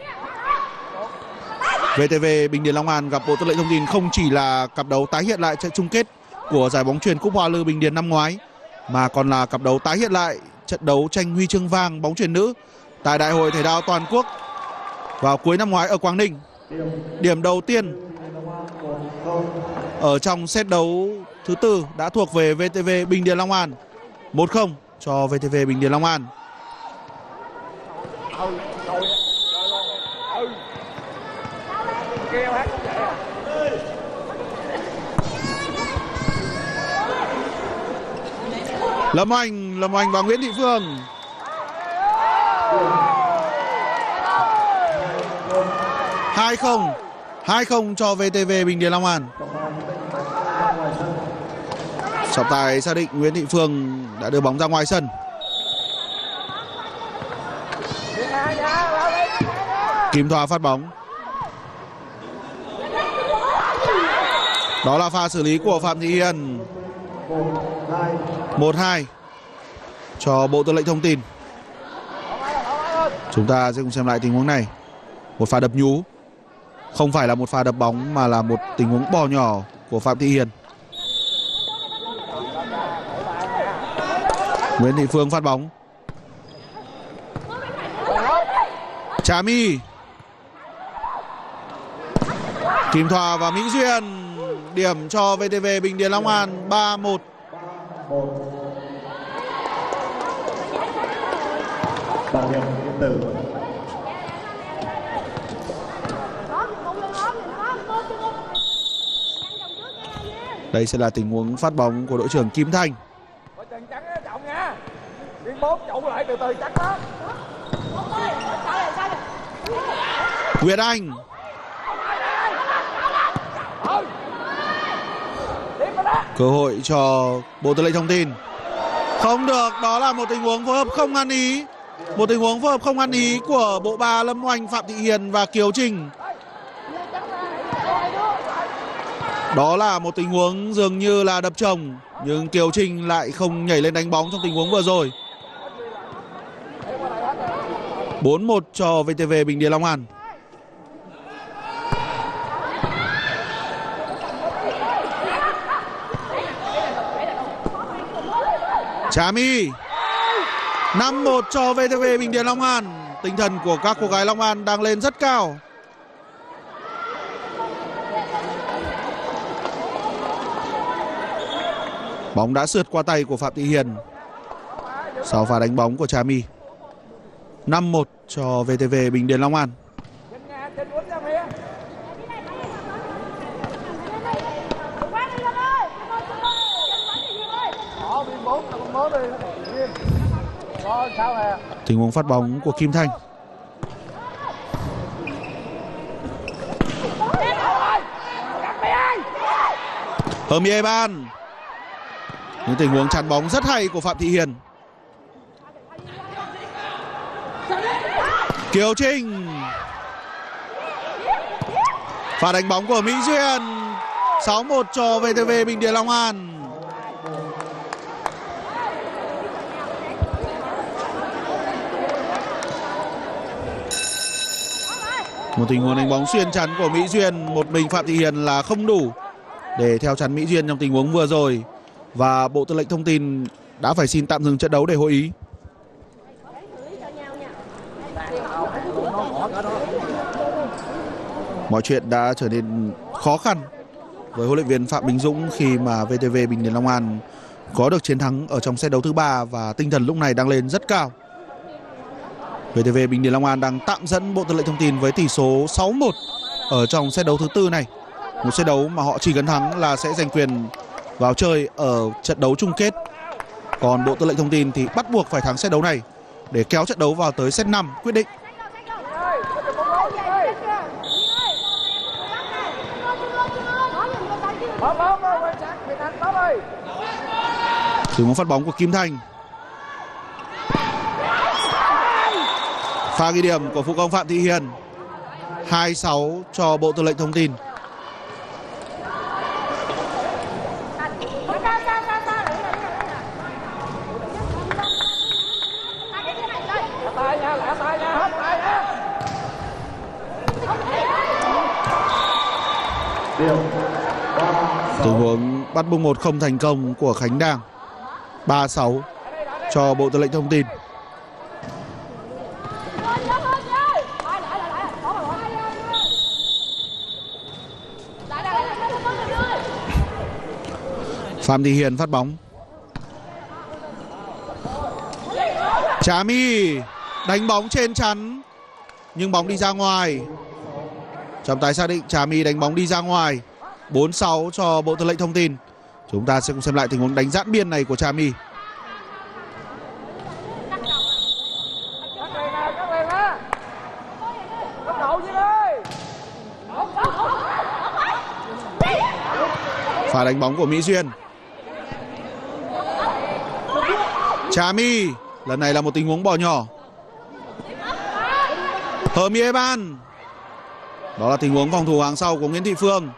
Speaker 1: vê tê vê Bình Điền Long An gặp Bộ Tư lệnh Thông tin không chỉ là cặp đấu tái hiện lại trận chung kết của giải bóng chuyền Cúp Hoa Lư Bình Điền năm ngoái, mà còn là cặp đấu tái hiện lại trận đấu tranh huy chương vàng bóng chuyền nữ tại Đại hội Thể thao Toàn quốc vào cuối năm ngoái ở Quảng Ninh. Điểm đầu tiên ở trong set đấu thứ tư đã thuộc về vê tê vê Bình Điền Long An, một không cho vê tê vê Bình Điền Long An. Lâm Oanh, Lâm Oanh và Nguyễn Thị Phương. hai không, hai không cho vê tê vê Bình Điền Long An. Trọng tài xác định Nguyễn Thị Phương đã đưa bóng ra ngoài sân. Kim Thoa phát bóng. Đó là pha xử lý của Phạm Thị Hiền. một hai cho Bộ Tư lệnh Thông tin. Chúng ta sẽ cùng xem lại tình huống này. Một pha đập nhú, không phải là một pha đập bóng mà là một tình huống bò nhỏ của Phạm Thị Hiền. Nguyễn Thị Phương phát bóng. Trà My, Kim Thoa và Mỹ Duyên. Điểm cho vê tê vê Bình Điền Long An ba một.
Speaker 2: Bảo hiểm điện tử.
Speaker 1: Đây sẽ là tình huống phát bóng của đội trưởng Kim Thanh. Nguyệt Anh. Cơ hội cho Bộ Tư lệnh Thông tin. Không được, đó là một tình huống phối hợp không ăn ý. Một tình huống phối hợp không ăn ý của bộ ba Lâm Oanh, Phạm Thị Hiền và Kiều Trinh. Đó là một tình huống dường như là đập chồng, nhưng Kiều Trinh lại không nhảy lên đánh bóng trong tình huống vừa rồi. bốn một cho vê tê vê Bình Điền Long An. Trà My. năm một cho vê tê vê Bình Điền Long An. Tinh thần của các cô gái Long An đang lên rất cao. Bóng đã sượt qua tay của Phạm Thị Hiền sau pha đánh bóng của Trà My. năm một cho vê tê vê Bình Điền Long An. Tình huống phát bóng của Kim Thanh. Hermie Eban. Những tình huống chắn bóng rất hay của Phạm Thị Hiền. Kiều Trinh. Pha đánh bóng của Mỹ Duyên. sáu một cho vê tê vê Bình Điền Long An. Một tình huống đánh bóng xuyên chắn của Mỹ Duyên. Một mình Phạm Thị Hiền là không đủ để theo chắn Mỹ Duyên trong tình huống vừa rồi. Và Bộ Tư lệnh Thông tin đã phải xin tạm dừng trận đấu để hội ý. Mọi chuyện đã trở nên khó khăn với huấn luyện viên Phạm Bình Dũng khi mà vê tê vê Bình Điền Long An có được chiến thắng ở trong set đấu thứ ba và tinh thần lúc này đang lên rất cao. vê tê vê Bình Điền Long An đang tạm dẫn Bộ Tư lệnh Thông tin với tỷ số sáu một ở trong set đấu thứ tư này. Một set đấu mà họ chỉ cần thắng là sẽ giành quyền vào chơi ở trận đấu chung kết. Còn Bộ Tư lệnh Thông tin thì bắt buộc phải thắng set đấu này để kéo trận đấu vào tới set năm quyết định. Tình huống phát bóng của Kim Thành. Pha ghi điểm của phụ công Phạm Thị Hiền. hai sáu cho Bộ Tư lệnh Thông tin. Tình huống bắt bung một không thành công của Khánh Đang. ba sáu cho Bộ Tư lệnh Thông tin. Phạm Thị Hiền phát bóng. Trà My đánh bóng trên chắn nhưng bóng đi ra ngoài. Trọng tài xác định Trà My đánh bóng đi ra ngoài. bốn sáu cho Bộ Tư lệnh Thông tin. Chúng ta sẽ cùng xem lại tình huống đánh giãn biên này của Trà My. Pha đánh bóng của Mỹ Duyên. Trà My, lần này là một tình huống bỏ nhỏ. Hờ Mi Eban. Đó là tình huống phòng thủ hàng sau của Nguyễn Thị Phương.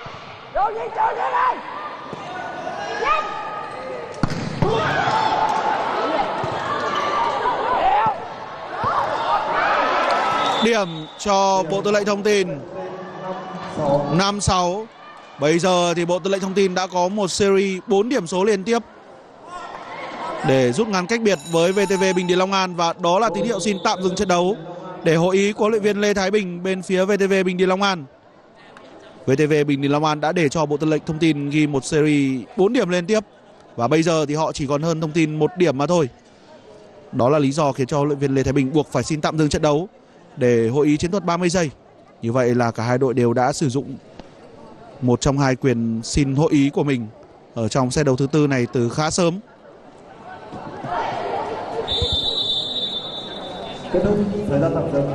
Speaker 1: Điểm cho Bộ Tư lệnh Thông tin. năm sáu. Bây giờ thì Bộ Tư lệnh Thông tin đã có một series bốn điểm số liên tiếp để rút ngắn cách biệt với vê tê vê Bình Điền Long An, và đó là tín hiệu xin tạm dừng trận đấu để hội ý của huấn luyện viên Lê Thái Bình bên phía vê tê vê Bình Điền Long An. vê tê vê Bình Điền Long An đã để cho Bộ Tư lệnh Thông tin ghi một series bốn điểm liên tiếp, và bây giờ thì họ chỉ còn hơn Thông tin một điểm mà thôi. Đó là lý do khiến cho huấn luyện viên Lê Thái Bình buộc phải xin tạm dừng trận đấu để hội ý chiến thuật ba mươi giây. Như vậy là cả hai đội đều đã sử dụng một trong hai quyền xin hội ý của mình ở trong set đấu thứ tư này từ khá sớm.
Speaker 2: Kết thúc thời gian tạm dừng.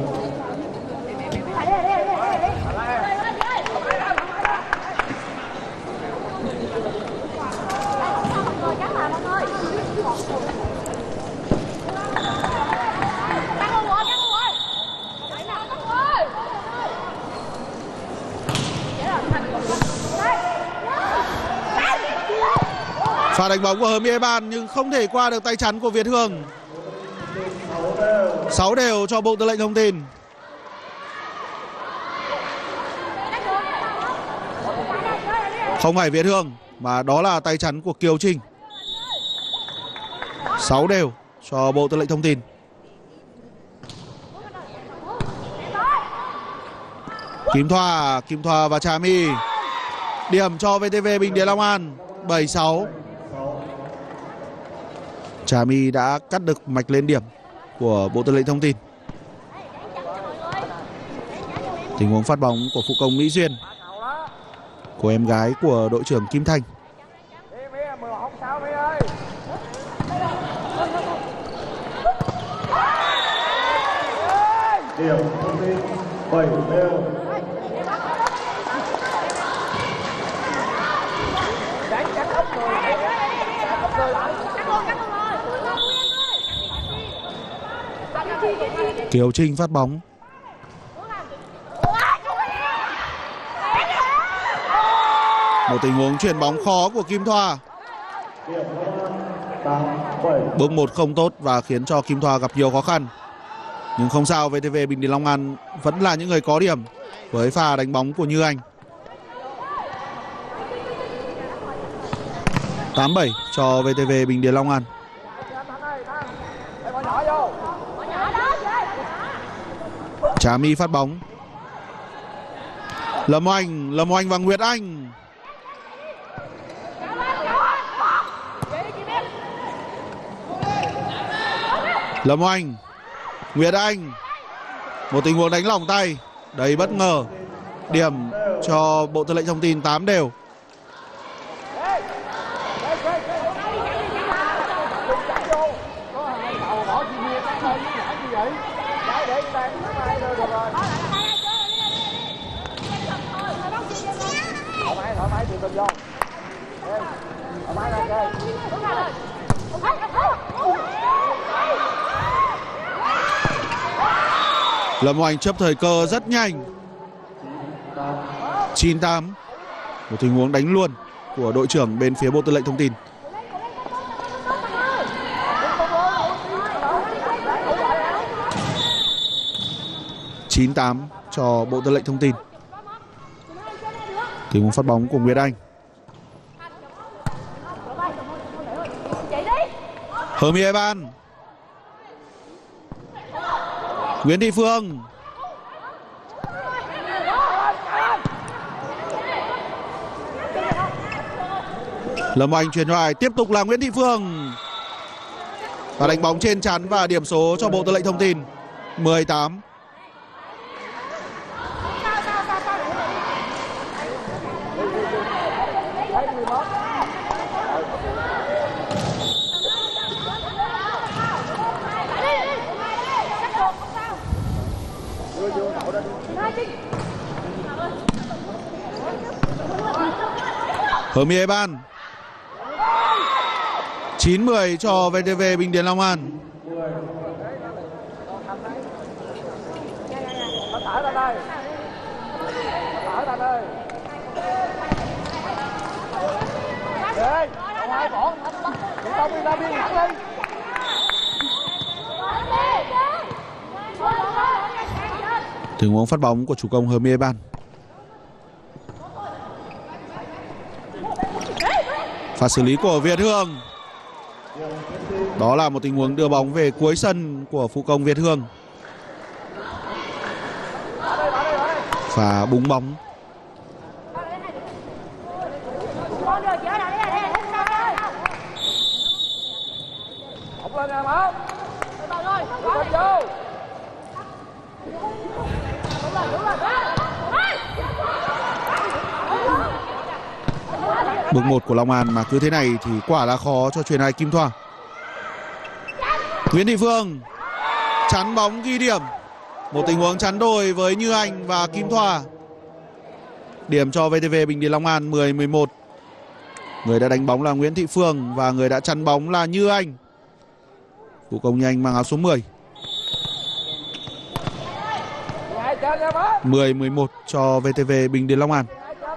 Speaker 1: Pha đánh bóng của Hờ Mi Eban nhưng không thể qua được tay chắn của Việt Hương. sáu đều cho Bộ Tư lệnh Thông tin. Không phải Việt Hương mà đó là tay chắn của Kiều Trinh. sáu đều cho Bộ Tư lệnh Thông tin. Kim Thoa, Kim Thoa và Trà My. Điểm cho vê tê vê Bình Điền Long An. bảy sáu. Trà My đã cắt được mạch lên điểm của Bộ Tư lệnh Thông tin. Tình huống phát bóng của phụ công Mỹ Duyên, của em gái của đội trưởng Kim Thanh.
Speaker 2: Điểm Thông tin bảy đều.
Speaker 1: Kiều Trinh phát bóng. Một tình huống chuyền bóng khó của Kim Thoa. Bước một không tốt và khiến cho Kim Thoa gặp nhiều khó khăn. Nhưng không sao, vê tê vê Bình Điền Long An vẫn là những người có điểm với pha đánh bóng của Như Anh. tám bảy cho vê tê vê Bình Điền Long An. Trà My phát bóng. Lâm Oanh, Lâm Oanh và Nguyệt Anh. Lâm Oanh, Nguyệt Anh. Một tình huống đánh lỏng tay đầy bất ngờ. Điểm cho Bộ Tư lệnh Thông tin tám đều. Lâm Oanh chấp thời cơ rất nhanh. chín tám. Một tình huống đánh luôn của đội trưởng bên phía Bộ Tư lệnh Thông tin. chín tám cho Bộ Tư lệnh Thông tin. Tình huống phát bóng của Nguyệt Anh. Hermie Ban. Nguyễn Thị Phương. Lâm Oanh chuyền ngoài, tiếp tục là Nguyễn Thị Phương. Và đánh bóng trên chắn và điểm số cho Bộ Tư lệnh Thông tin. mười tám. Hermie Ban. chín mười cho vê tê vê Bình Điền Long An. Tình huống phát bóng của chủ công Hermie Ban. Pha xử lý của Việt Hương. Đó là một tình huống đưa bóng về cuối sân của phụ công Việt Hương. Và búng bóng. Bước một của Long An mà cứ thế này thì quả là khó cho chuyền hai Kim Thoa. Nguyễn Thị Phương chắn bóng ghi điểm. Một tình huống chắn đôi với Như Anh và Kim Thoa. Điểm cho vê tê vê Bình Điền Long An mười mười một. Người đã đánh bóng là Nguyễn Thị Phương và người đã chắn bóng là Như Anh. Phụ công Như Anh mang áo số mười. mười mười một cho vê tê vê Bình Điền Long An.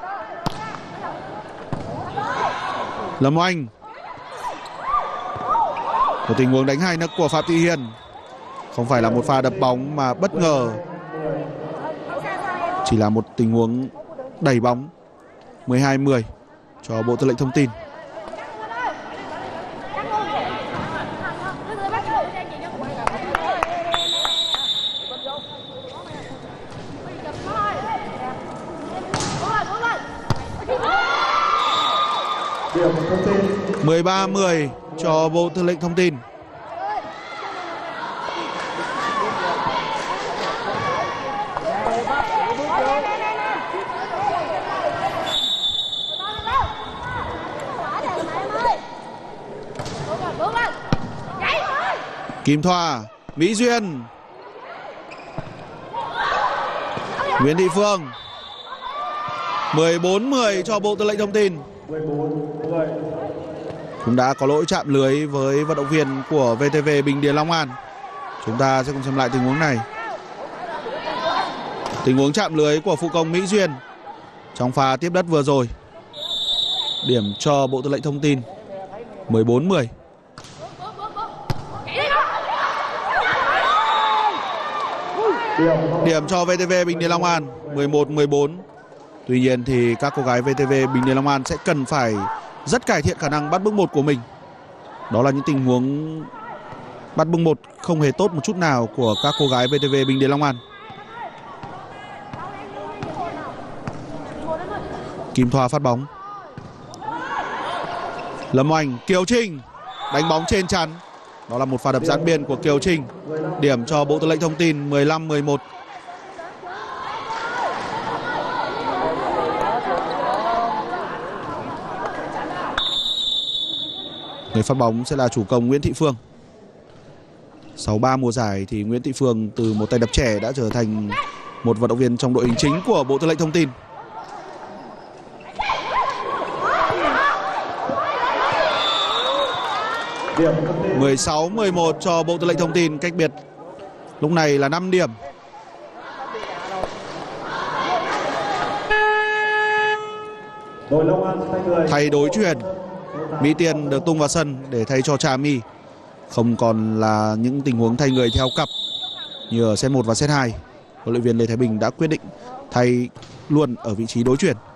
Speaker 1: Lâm Oanh. Một tình huống đánh hay nấc của Phạm Thị Hiền. Không phải là một pha đập bóng mà bất ngờ, chỉ là một tình huống đẩy bóng. mười hai mười cho Bộ Tư lệnh Thông tin. mười ba mười cho Bộ Tư lệnh Thông tin. Kim Thoa, Mỹ Duyên, Nguyễn Thị Phương. mười bốn mười cho Bộ Tư lệnh Thông tin. Cũng đã có lỗi chạm lưới với vận động viên của vê tê vê Bình Điền Long An. Chúng ta sẽ cùng xem lại tình huống này. Tình huống chạm lưới của phụ công Mỹ Duyên trong pha tiếp đất vừa rồi. Điểm cho Bộ Tư lệnh Thông tin mười bốn mười. Điểm cho vê tê vê Bình Điền Long An mười một mười bốn. Tuy nhiên thì các cô gái vê tê vê Bình Điền Long An sẽ cần phải rất cải thiện khả năng bắt bước một của mình. Đó là những tình huống bắt bước một không hề tốt một chút nào của các cô gái vê tê vê Bình Điền Long An. Kim Thoa phát bóng. Lâm Oanh, Kiều Trinh đánh bóng trên chắn. Đó là một pha đập giãn biên của Kiều Trinh. Điểm cho Bộ Tư lệnh Thông tin mười lăm mười một. Người phát bóng sẽ là chủ công Nguyễn Thị Phương. Sau ba mùa giải thì Nguyễn Thị Phương từ một tay đập trẻ đã trở thành một vận động viên trong đội hình chính của Bộ Tư lệnh Thông tin. mười sáu mười một cho Bộ Tư lệnh Thông tin, cách biệt lúc này là năm điểm.
Speaker 2: Đội Long An thay người.
Speaker 1: Thay đối chuyển, Mỹ Tiên được tung vào sân để thay cho Trà My. Không còn là những tình huống thay người theo cặp như ở set một và set hai. Huấn luyện viên Lê Thái Bình đã quyết định thay luôn ở vị trí đối chuyển.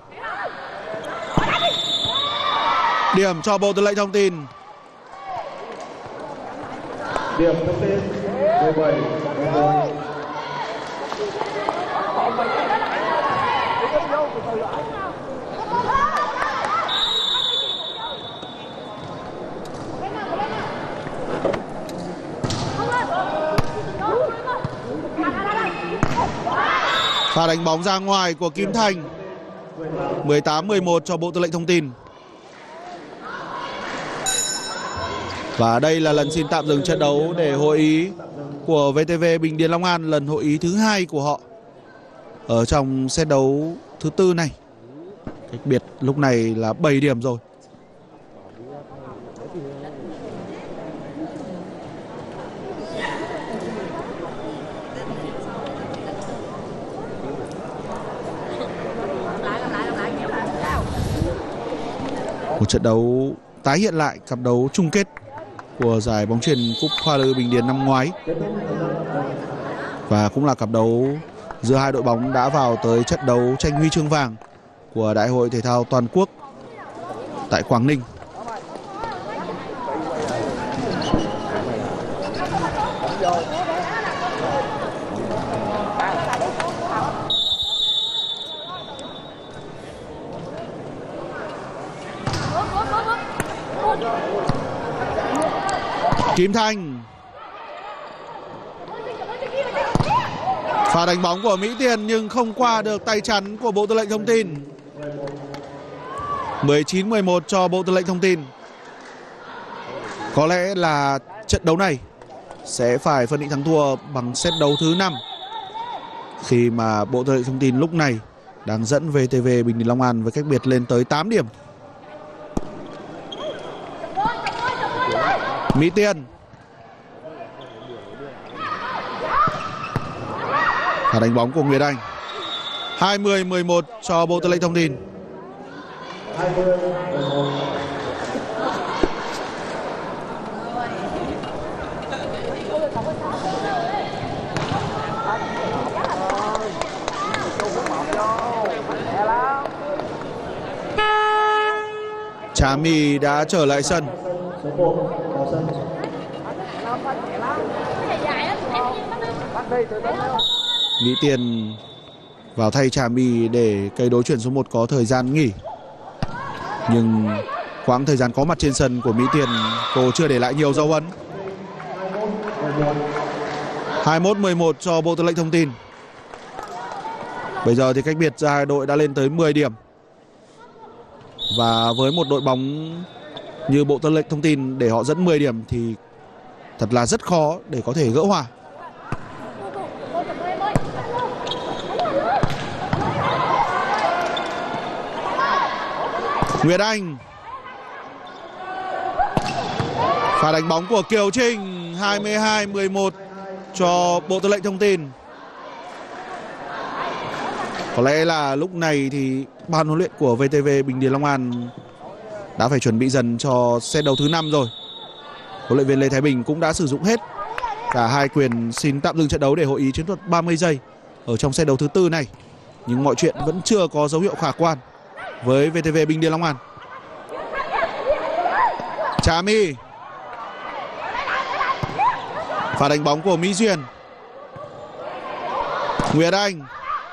Speaker 1: Điểm cho Bộ Tư lệnh Thông tin.
Speaker 2: Điểm thông tin mười bảy mười một.
Speaker 1: Pha đánh bóng ra ngoài của Kim Thành. mười tám mười một cho Bộ Tư lệnh Thông tin. Và đây là lần xin tạm dừng trận đấu để hội ý của vê tê vê Bình Điền Long An, lần hội ý thứ hai của họ ở trong set đấu thứ tư này. Cách biệt lúc này là bảy điểm rồi. Một trận đấu tái hiện lại cặp đấu chung kết của giải bóng chuyền Cúp Hoa Lư Bình Điền năm ngoái. Và cũng là cặp đấu giữa hai đội bóng đã vào tới trận đấu tranh huy chương vàng của Đại hội Thể thao Toàn quốc tại Quảng Ninh. Kim Thành. Pha đánh bóng của Mỹ Tiền nhưng không qua được tay chắn của Bộ Tư lệnh Thông tin. mười chín mười một cho Bộ Tư lệnh Thông tin. Có lẽ là trận đấu này sẽ phải phân định thắng thua bằng set đấu thứ năm, khi mà Bộ Tư lệnh Thông tin lúc này đang dẫn vê tê vê Bình Điền Long An với cách biệt lên tới tám điểm. Mỹ Tiên. Pha đánh bóng của Nguyệt Anh. hai mươi mười một cho Bộ Tư lệnh Thông tin. Trà My đã trở lại sân. Mỹ Tiền vào thay Trà My để cây đối chuyển số một có thời gian nghỉ. Nhưng quãng thời gian có mặt trên sân của Mỹ Tiền, cô chưa để lại nhiều dấu ấn. hai mươi mốt mười một cho Bộ Tư lệnh Thông tin. Bây giờ thì cách biệt giữa hai đội đã lên tới mười điểm. Và với một đội bóng như Bộ Tư lệnh Thông tin, để họ dẫn mười điểm thì thật là rất khó để có thể gỡ hòa. Nguyệt Anh. Pha đánh bóng của Kiều Trinh. hai mươi hai mười một cho Bộ Tư lệnh Thông tin. Có lẽ là lúc này thì ban huấn luyện của vê tê vê Bình Điền Long An đã phải chuẩn bị dần cho set đấu thứ năm rồi. Huấn luyện viên Lê Thái Bình cũng đã sử dụng hết cả hai quyền xin tạm dừng trận đấu để hội ý chiến thuật ba mươi giây ở trong set đấu thứ tư này. Nhưng mọi chuyện vẫn chưa có dấu hiệu khả quan với vê tê vê Bình Điền Long An. Trà My. Pha đánh bóng của Mỹ Duyên. Nguyệt Anh.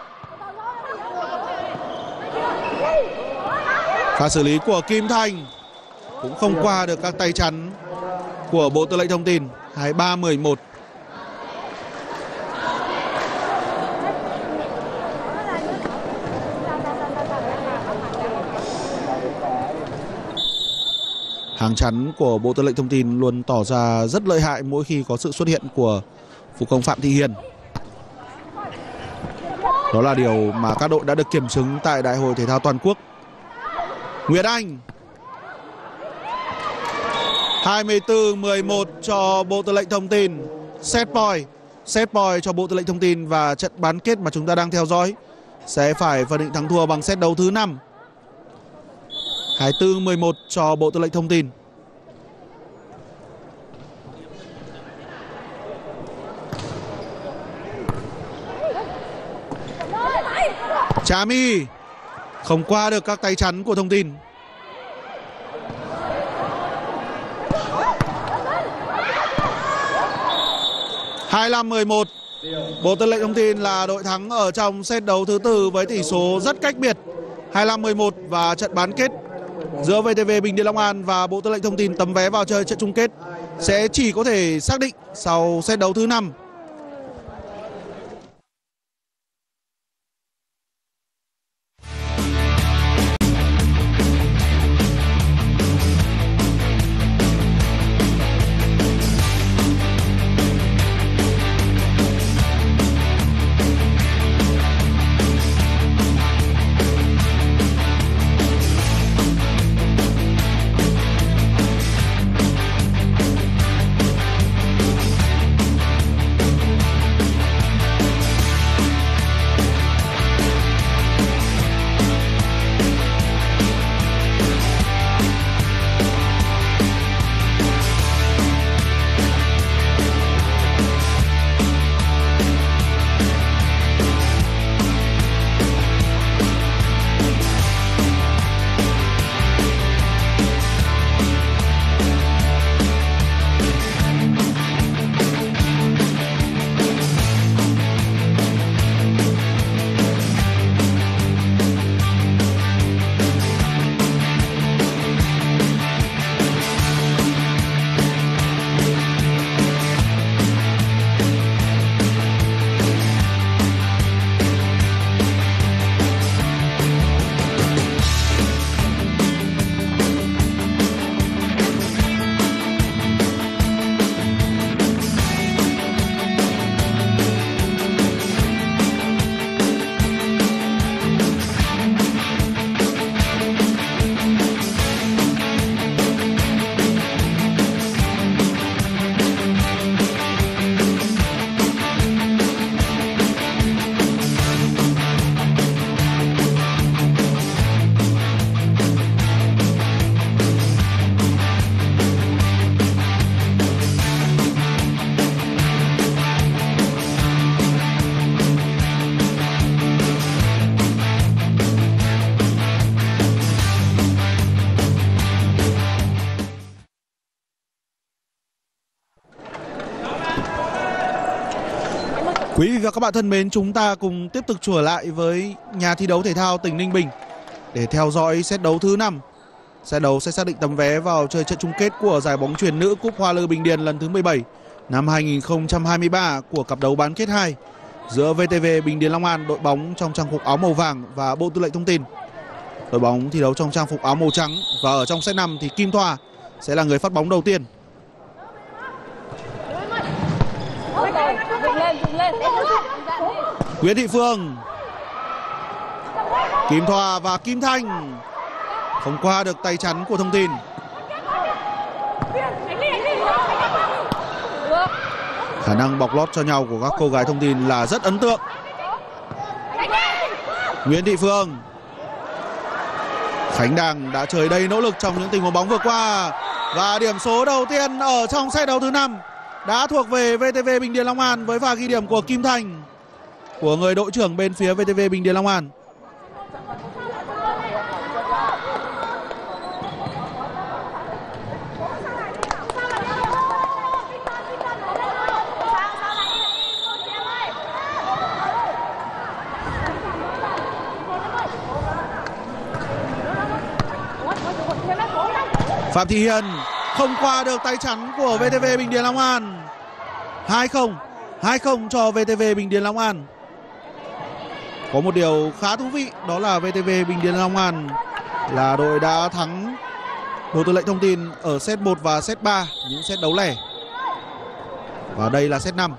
Speaker 1: Pha xử lý của Kim Thành cũng không qua được các tay chắn của Bộ Tư lệnh Thông tin. hai mươi ba mười một. Hàng chắn của Bộ Tư lệnh Thông tin luôn tỏ ra rất lợi hại mỗi khi có sự xuất hiện của phụ công Phạm Thị Hiền. Đó là điều mà các đội đã được kiểm chứng tại Đại hội Thể thao Toàn quốc. Nguyệt Anh. hai mươi tư mười một cho Bộ Tư lệnh Thông tin. Set point. Set point cho Bộ Tư lệnh Thông tin, và trận bán kết mà chúng ta đang theo dõi sẽ phải phân định thắng thua bằng set đấu thứ năm. hai mươi tư mười một cho Bộ Tư lệnh Thông tin. Trà My không qua được các tay chắn của Thông tin. hai mươi lăm mười một. Bộ Tư lệnh Thông tin là đội thắng ở trong set đấu thứ tư với tỷ số rất cách biệt hai mươi lăm mười một, và trận bán kết giữa vê tê vê Bình Điền Long An và Bộ Tư lệnh Thông tin tấm vé vào chơi trận chung kết sẽ chỉ có thể xác định sau set đấu thứ năm. Quý vị và các bạn thân mến, chúng ta cùng tiếp tục trở lại với nhà thi đấu thể thao tỉnh Ninh Bình để theo dõi set đấu thứ năm. Set đấu sẽ xác định tấm vé vào chơi trận chung kết của giải bóng chuyền nữ Cúp Hoa Lư Bình Điền lần thứ mười bảy năm hai nghìn không trăm hai mươi ba của cặp đấu bán kết hai giữa vê tê vê Bình Điền Long An, đội bóng trong trang phục áo màu vàng, và Bộ Tư lệnh Thông tin, đội bóng thi đấu trong trang phục áo màu trắng. Và ở trong set năm thì Kim Thoa sẽ là người phát bóng đầu tiên. Nguyễn Thị Phương, Kim Thoa và Kim Thanh không qua được tay chắn của Thông tin. Khả năng bọc lót cho nhau của các cô gái Thông tin là rất ấn tượng. Nguyễn Thị Phương, Khánh Đằng đã chơi đầy nỗ lực trong những tình huống bóng vừa qua, và điểm số đầu tiên ở trong set đấu thứ năm đã thuộc về vê tê vê Bình Điền Long An với pha ghi điểm của Kim Thanh, của người đội trưởng bên phía vê tê vê Bình Điền Long An. Phạm Thị Hiền không qua được tay chắn của vê tê vê Bình Điền Long An. hai không, hai không cho vê tê vê Bình Điền Long An. Có một điều khá thú vị, đó là vê tê vê Bình Điền Long An là đội đã thắng Bộ Tư lệnh Thông tin ở set một và set ba, những set đấu lẻ. Và đây là set năm.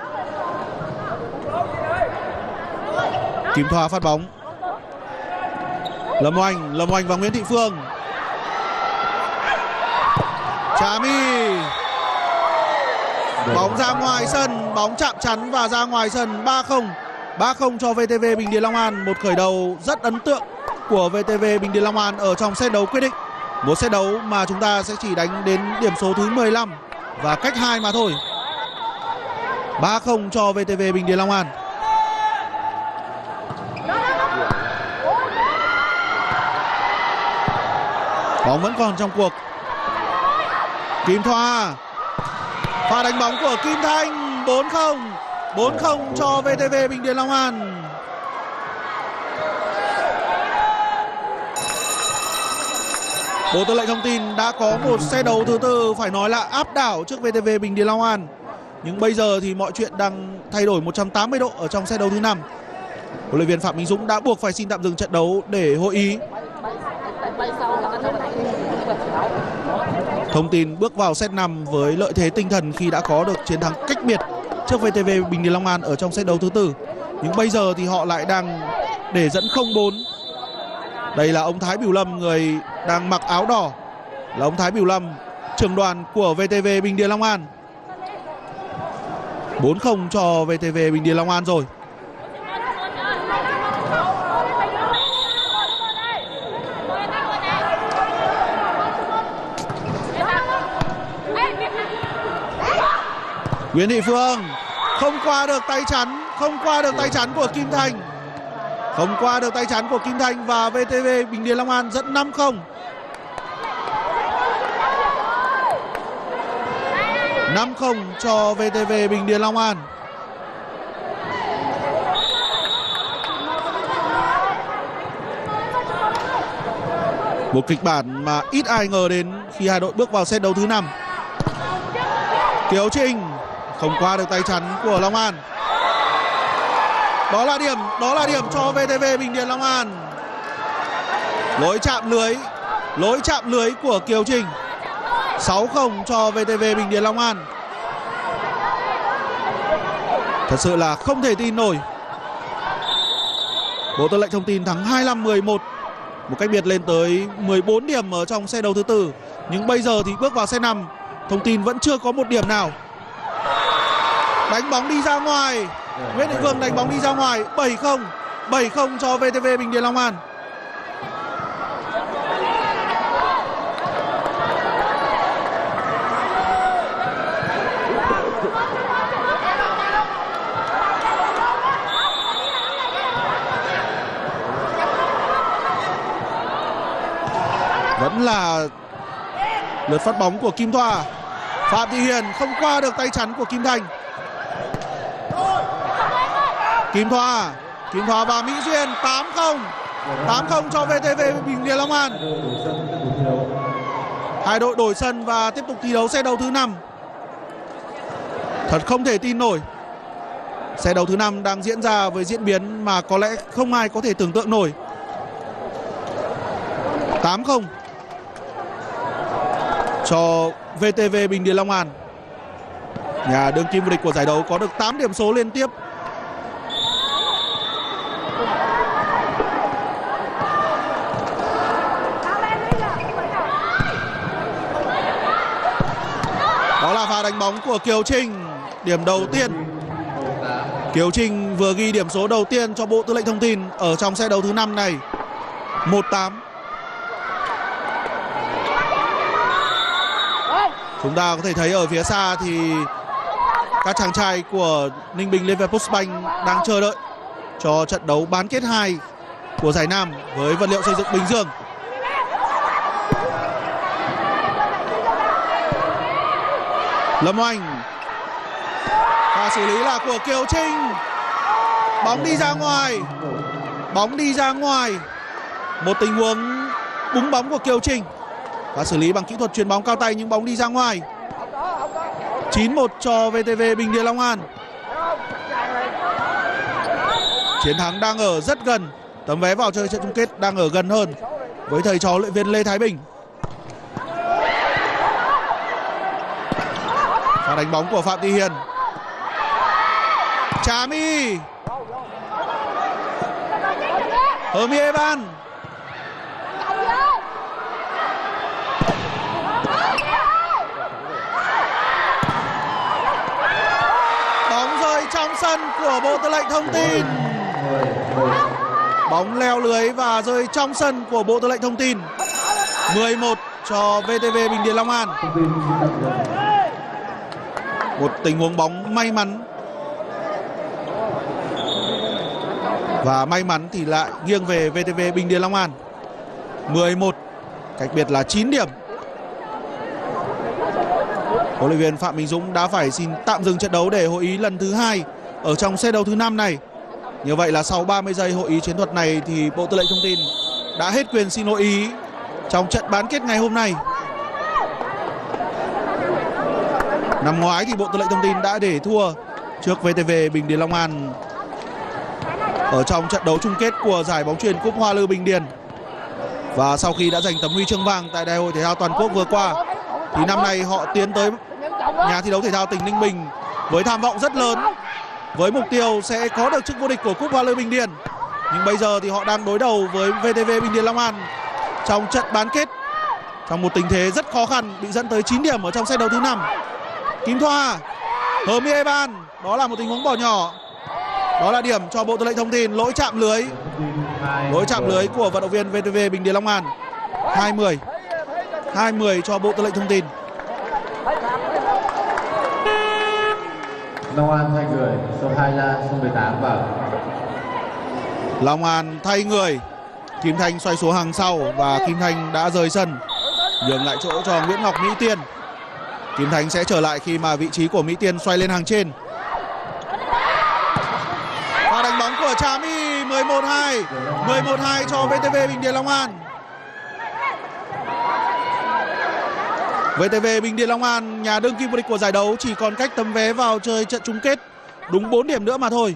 Speaker 1: Kim Thoa phát bóng. Lâm Oanh, Lâm Oanh và Nguyễn Thị Phương. Trà My, bóng ra ngoài sân, bóng chạm chắn và ra ngoài sân. Ba không, ba không cho vê tê vê Bình Điền Long An. Một khởi đầu rất ấn tượng của vê tê vê Bình Điền Long An ở trong set đấu quyết định. Một set đấu mà chúng ta sẽ chỉ đánh đến điểm số thứ mười lăm và cách hai mà thôi. ba không cho vê tê vê Bình Điền Long An. Bóng vẫn còn trong cuộc. Kim Thoa. Pha đánh bóng của Kim Thanh. bốn không. bốn không cho vê tê vê Bình Điền Long An. Bộ Tư lệnh Thông tin đã có một set đấu thứ tư phải nói là áp đảo trước vê tê vê Bình Điền Long An. Nhưng bây giờ thì mọi chuyện đang thay đổi một trăm tám mươi độ ở trong set đấu thứ năm. Huấn luyện viên Phạm Minh Dũng đã buộc phải xin tạm dừng trận đấu để hội ý. Thông tin bước vào set năm với lợi thế tinh thần khi đã có được chiến thắng cách biệt trước vê tê vê Bình Điền Long An ở trong set đấu thứ tư. Nhưng bây giờ thì họ lại đang để dẫn không bốn. Đây là ông Thái Bửu Lâm, người đang mặc áo đỏ, là ông Thái Bửu Lâm, trưởng đoàn của vê tê vê Bình Điền Long An. bốn không cho vê tê vê Bình Điền Long An rồi. Nguyễn Thị Phương không qua được tay chắn, không qua được tay chắn của Kim Thanh. Không qua được tay chắn của Kim Thanh và vê tê vê Bình Điền Long An dẫn năm không. năm không cho vê tê vê Bình Điền Long An. Một kịch bản mà ít ai ngờ đến khi hai đội bước vào set đấu thứ năm. Kiều Trinh không qua được tay chắn của Long An. Đó là điểm, đó là điểm cho vê tê vê Bình Điền Long An. Lỗi chạm lưới, lỗi chạm lưới của Kiều Trinh. sáu không cho vê tê vê Bình Điền Long An. Thật sự là không thể tin nổi. Bộ Tư lệnh Thông tin thắng hai mươi lăm mười một, một cách biệt lên tới mười bốn điểm ở trong set đấu thứ tư. Nhưng bây giờ thì bước vào set năm, Thông tin vẫn chưa có một điểm nào. Đánh bóng đi ra ngoài. Nguyễn Thị Phương đánh bóng đi ra ngoài. bảy không. bảy không cho vê tê vê Bình Điền Long An. Vẫn là lượt phát bóng của Kim Thoa. Phạm Thị Hiền không qua được tay chắn của Kim Thanh. Kim Thoa, Kim Thoa và Mỹ Duyên. Tám không. tám không cho vê tê vê Bình Điền Long An. Hai đội đổi sân và tiếp tục thi đấu set đấu thứ năm. Thật không thể tin nổi. Set đấu thứ năm đang diễn ra với diễn biến mà có lẽ không ai có thể tưởng tượng nổi. tám không cho vê tê vê Bình Điền Long An. Nhà đương kim vô địch của giải đấu có được tám điểm số liên tiếp. Đó là pha đánh bóng của Kiều Trinh. Điểm đầu tiên. Kiều Trinh vừa ghi điểm số đầu tiên cho Bộ Tư lệnh Thông tin ở trong set đấu thứ năm này. một tám. Chúng ta có thể thấy ở phía xa thì các chàng trai của Ninh Bình Liverpool Bank đang chờ đợi cho trận đấu bán kết hai của giải Nam với vật liệu xây dựng Bình Dương. Lâm Oanh. Pha xử lý là của Kiều Trinh. Bóng đi ra ngoài. Bóng đi ra ngoài. Một tình huống búng bóng của Kiều Trinh. Và xử lý bằng kỹ thuật chuyền bóng cao tay nhưng bóng đi ra ngoài. chín một cho vê tê vê Bình Điền Long An. Chiến thắng đang ở rất gần. Tấm vé vào chơi trận chung kết đang ở gần hơn với thầy trò huấn luyện viên Lê Thái Bình. Và đánh bóng của Phạm Thị Hiền. Trà My. Hermie Eban. Bóng rơi trong sân của Bộ Tư lệnh Thông tin. Bóng leo lưới và rơi trong sân của Bộ Tư lệnh Thông tin. mười một cho vê tê vê Bình Điền Long An. Một tình huống bóng may mắn. Và may mắn thì lại nghiêng về vê tê vê Bình Điền Long An. mười một, cách biệt là chín điểm. Huấn luyện viên Phạm Minh Dũng đã phải xin tạm dừng trận đấu để hội ý lần thứ hai ở trong set đấu thứ năm này. Như vậy là sau ba mươi giây hội ý chiến thuật này thì Bộ Tư lệnh Thông tin đã hết quyền xin hội ý trong trận bán kết ngày hôm nay. Năm ngoái thì Bộ Tư lệnh Thông tin đã để thua trước vê tê vê Bình Điền Long An ở trong trận đấu chung kết của giải bóng chuyền Cúp Hoa Lư Bình Điền. Và sau khi đã giành tấm huy chương vàng tại Đại hội thể thao toàn quốc vừa qua thì năm nay họ tiến tới nhà thi đấu thể thao tỉnh Ninh Bình với tham vọng rất lớn, với mục tiêu sẽ có được chức vô địch của Cúp Hoa Lư Bình Điền. Nhưng bây giờ thì họ đang đối đầu với vê tê vê Bình Điền Long An trong trận bán kết, trong một tình thế rất khó khăn, bị dẫn tới chín điểm ở trong set đấu thứ năm. Kim Thoa, Hờ Mi Eban, đó là một tình huống bỏ nhỏ. Đó là điểm cho Bộ Tư lệnh Thông tin, lỗi chạm lưới. Lỗi chạm lưới của vận động viên vê tê vê Bình Điền Long An. hai mươi. hai mươi cho Bộ Tư lệnh Thông tin.
Speaker 3: Long An thay người, số hai là số mười tám vào.
Speaker 1: Long An thay người. Kim Thanh xoay xuống hàng sau và Kim Thanh đã rời sân, nhường lại chỗ cho Nguyễn Ngọc Mỹ Tiên. Kim Thanh sẽ trở lại khi mà vị trí của Mỹ Tiên xoay lên hàng trên. Và đánh bóng của Trà My. Mười một hai. Mười một hai cho vê tê vê Bình Điền Long An. vê tê vê Bình Điền Long An, nhà đương kim vô địch của giải đấu, chỉ còn cách tấm vé vào chơi trận chung kết đúng bốn điểm nữa mà thôi.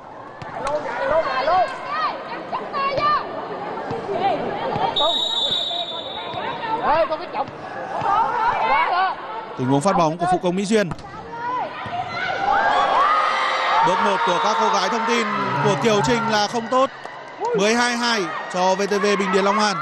Speaker 1: Tình huống phát bóng của phụ công Mỹ Duyên. Bước một của các cô gái Thông tin của Kiều Trình là không tốt. mười hai hai cho vê tê vê Bình Điền Long An.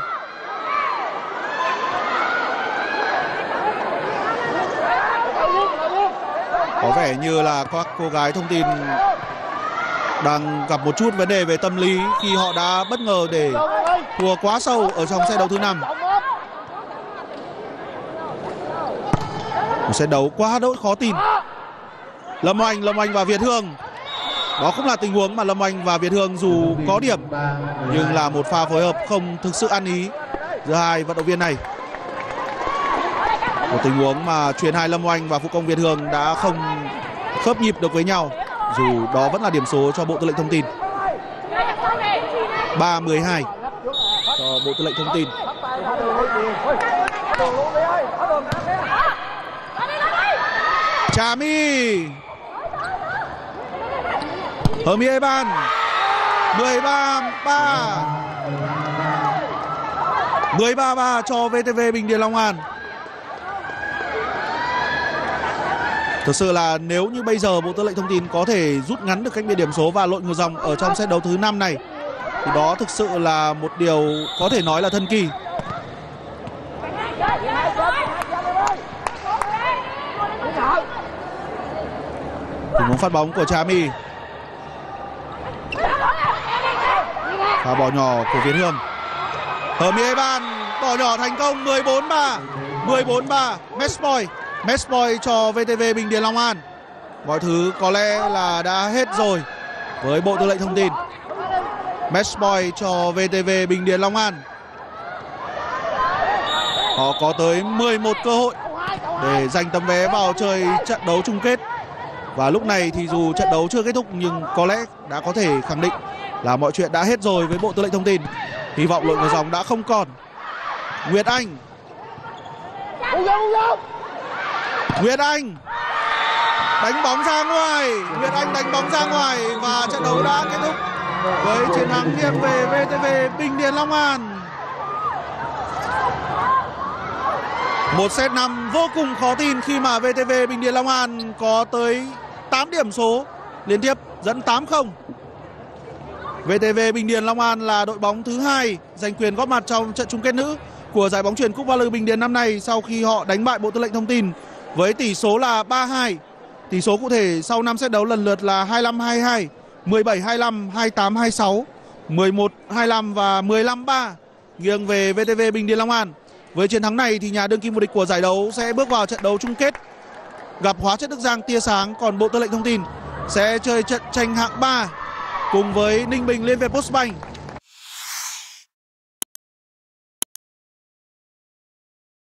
Speaker 1: Có vẻ như là các cô gái Thông tin đang gặp một chút vấn đề về tâm lý khi họ đã bất ngờ để thua quá sâu ở trong set đấu thứ năm. Một set đấu quá đỗi khó tin. Lâm Oanh, Lâm Oanh và Việt Hương. Đó cũng là tình huống mà Lâm Oanh và Việt Hương dù có điểm nhưng là một pha phối hợp không thực sự ăn ý giữa hai vận động viên này. Một tình huống mà chuyền hai Lâm Oanh và phụ công Việt Hương đã không khớp nhịp được với nhau, dù đó vẫn là điểm số cho Bộ Tư lệnh Thông tin. ba mười hai cho Bộ Tư lệnh Thông tin. Trà My, Hờ Mi Eban. mười ba ba. mười ba ba cho vê tê vê Bình Điền Long An. Thực sự là nếu như bây giờ Bộ Tư lệnh Thông tin có thể rút ngắn được cách biệt điểm số và lội ngược dòng ở trong set đấu thứ năm này thì đó thực sự là một điều có thể nói là thần kỳ. Tình huống phát bóng của Trà My. Pha bỏ nhỏ của Việt Hương. Hờ Mi Eban bỏ nhỏ thành công. Mười bốn ba. Mười bốn ba. Match point. Match point cho vê tê vê Bình Điền Long An. Mọi thứ có lẽ là đã hết rồi với Bộ Tư lệnh Thông tin. Match point cho vê tê vê Bình Điền Long An. Họ có tới mười một cơ hội để giành tấm vé vào chơi trận đấu chung kết. Và lúc này thì dù trận đấu chưa kết thúc nhưng có lẽ đã có thể khẳng định là mọi chuyện đã hết rồi với Bộ Tư lệnh Thông tin. Hy vọng lội ngược dòng đã không còn. Nguyệt Anh. Nguyệt Anh đánh bóng ra ngoài. Nguyệt Anh đánh bóng ra ngoài và trận đấu đã kết thúc với chiến thắng nghiêng về vê tê vê Bình Điền Long An. Một set năm vô cùng khó tin khi mà vê tê vê Bình Điền Long An có tới tám điểm số liên tiếp dẫn tám không. vê tê vê Bình Điền Long An là đội bóng thứ hai giành quyền góp mặt trong trận chung kết nữ của giải bóng chuyền Cúp Hoa Lư Bình Điền năm nay sau khi họ đánh bại Bộ Tư lệnh Thông tin với tỷ số là ba hai. Tỷ số cụ thể sau năm set đấu lần lượt là hai mươi lăm hai mươi hai, mười bảy hai mươi lăm, hai mươi tám hai mươi sáu mười một hai mươi lăm và mười lăm ba nghiêng về vê tê vê Bình Điền Long An. Với chiến thắng này thì nhà đương kim vô địch của giải đấu sẽ bước vào trận đấu chung kết gặp Hóa Chất Đức Giang tia sáng, còn Bộ Tư lệnh Thông tin sẽ chơi trận tranh hạng ba cùng với Ninh Bình Liên Việt Postbank.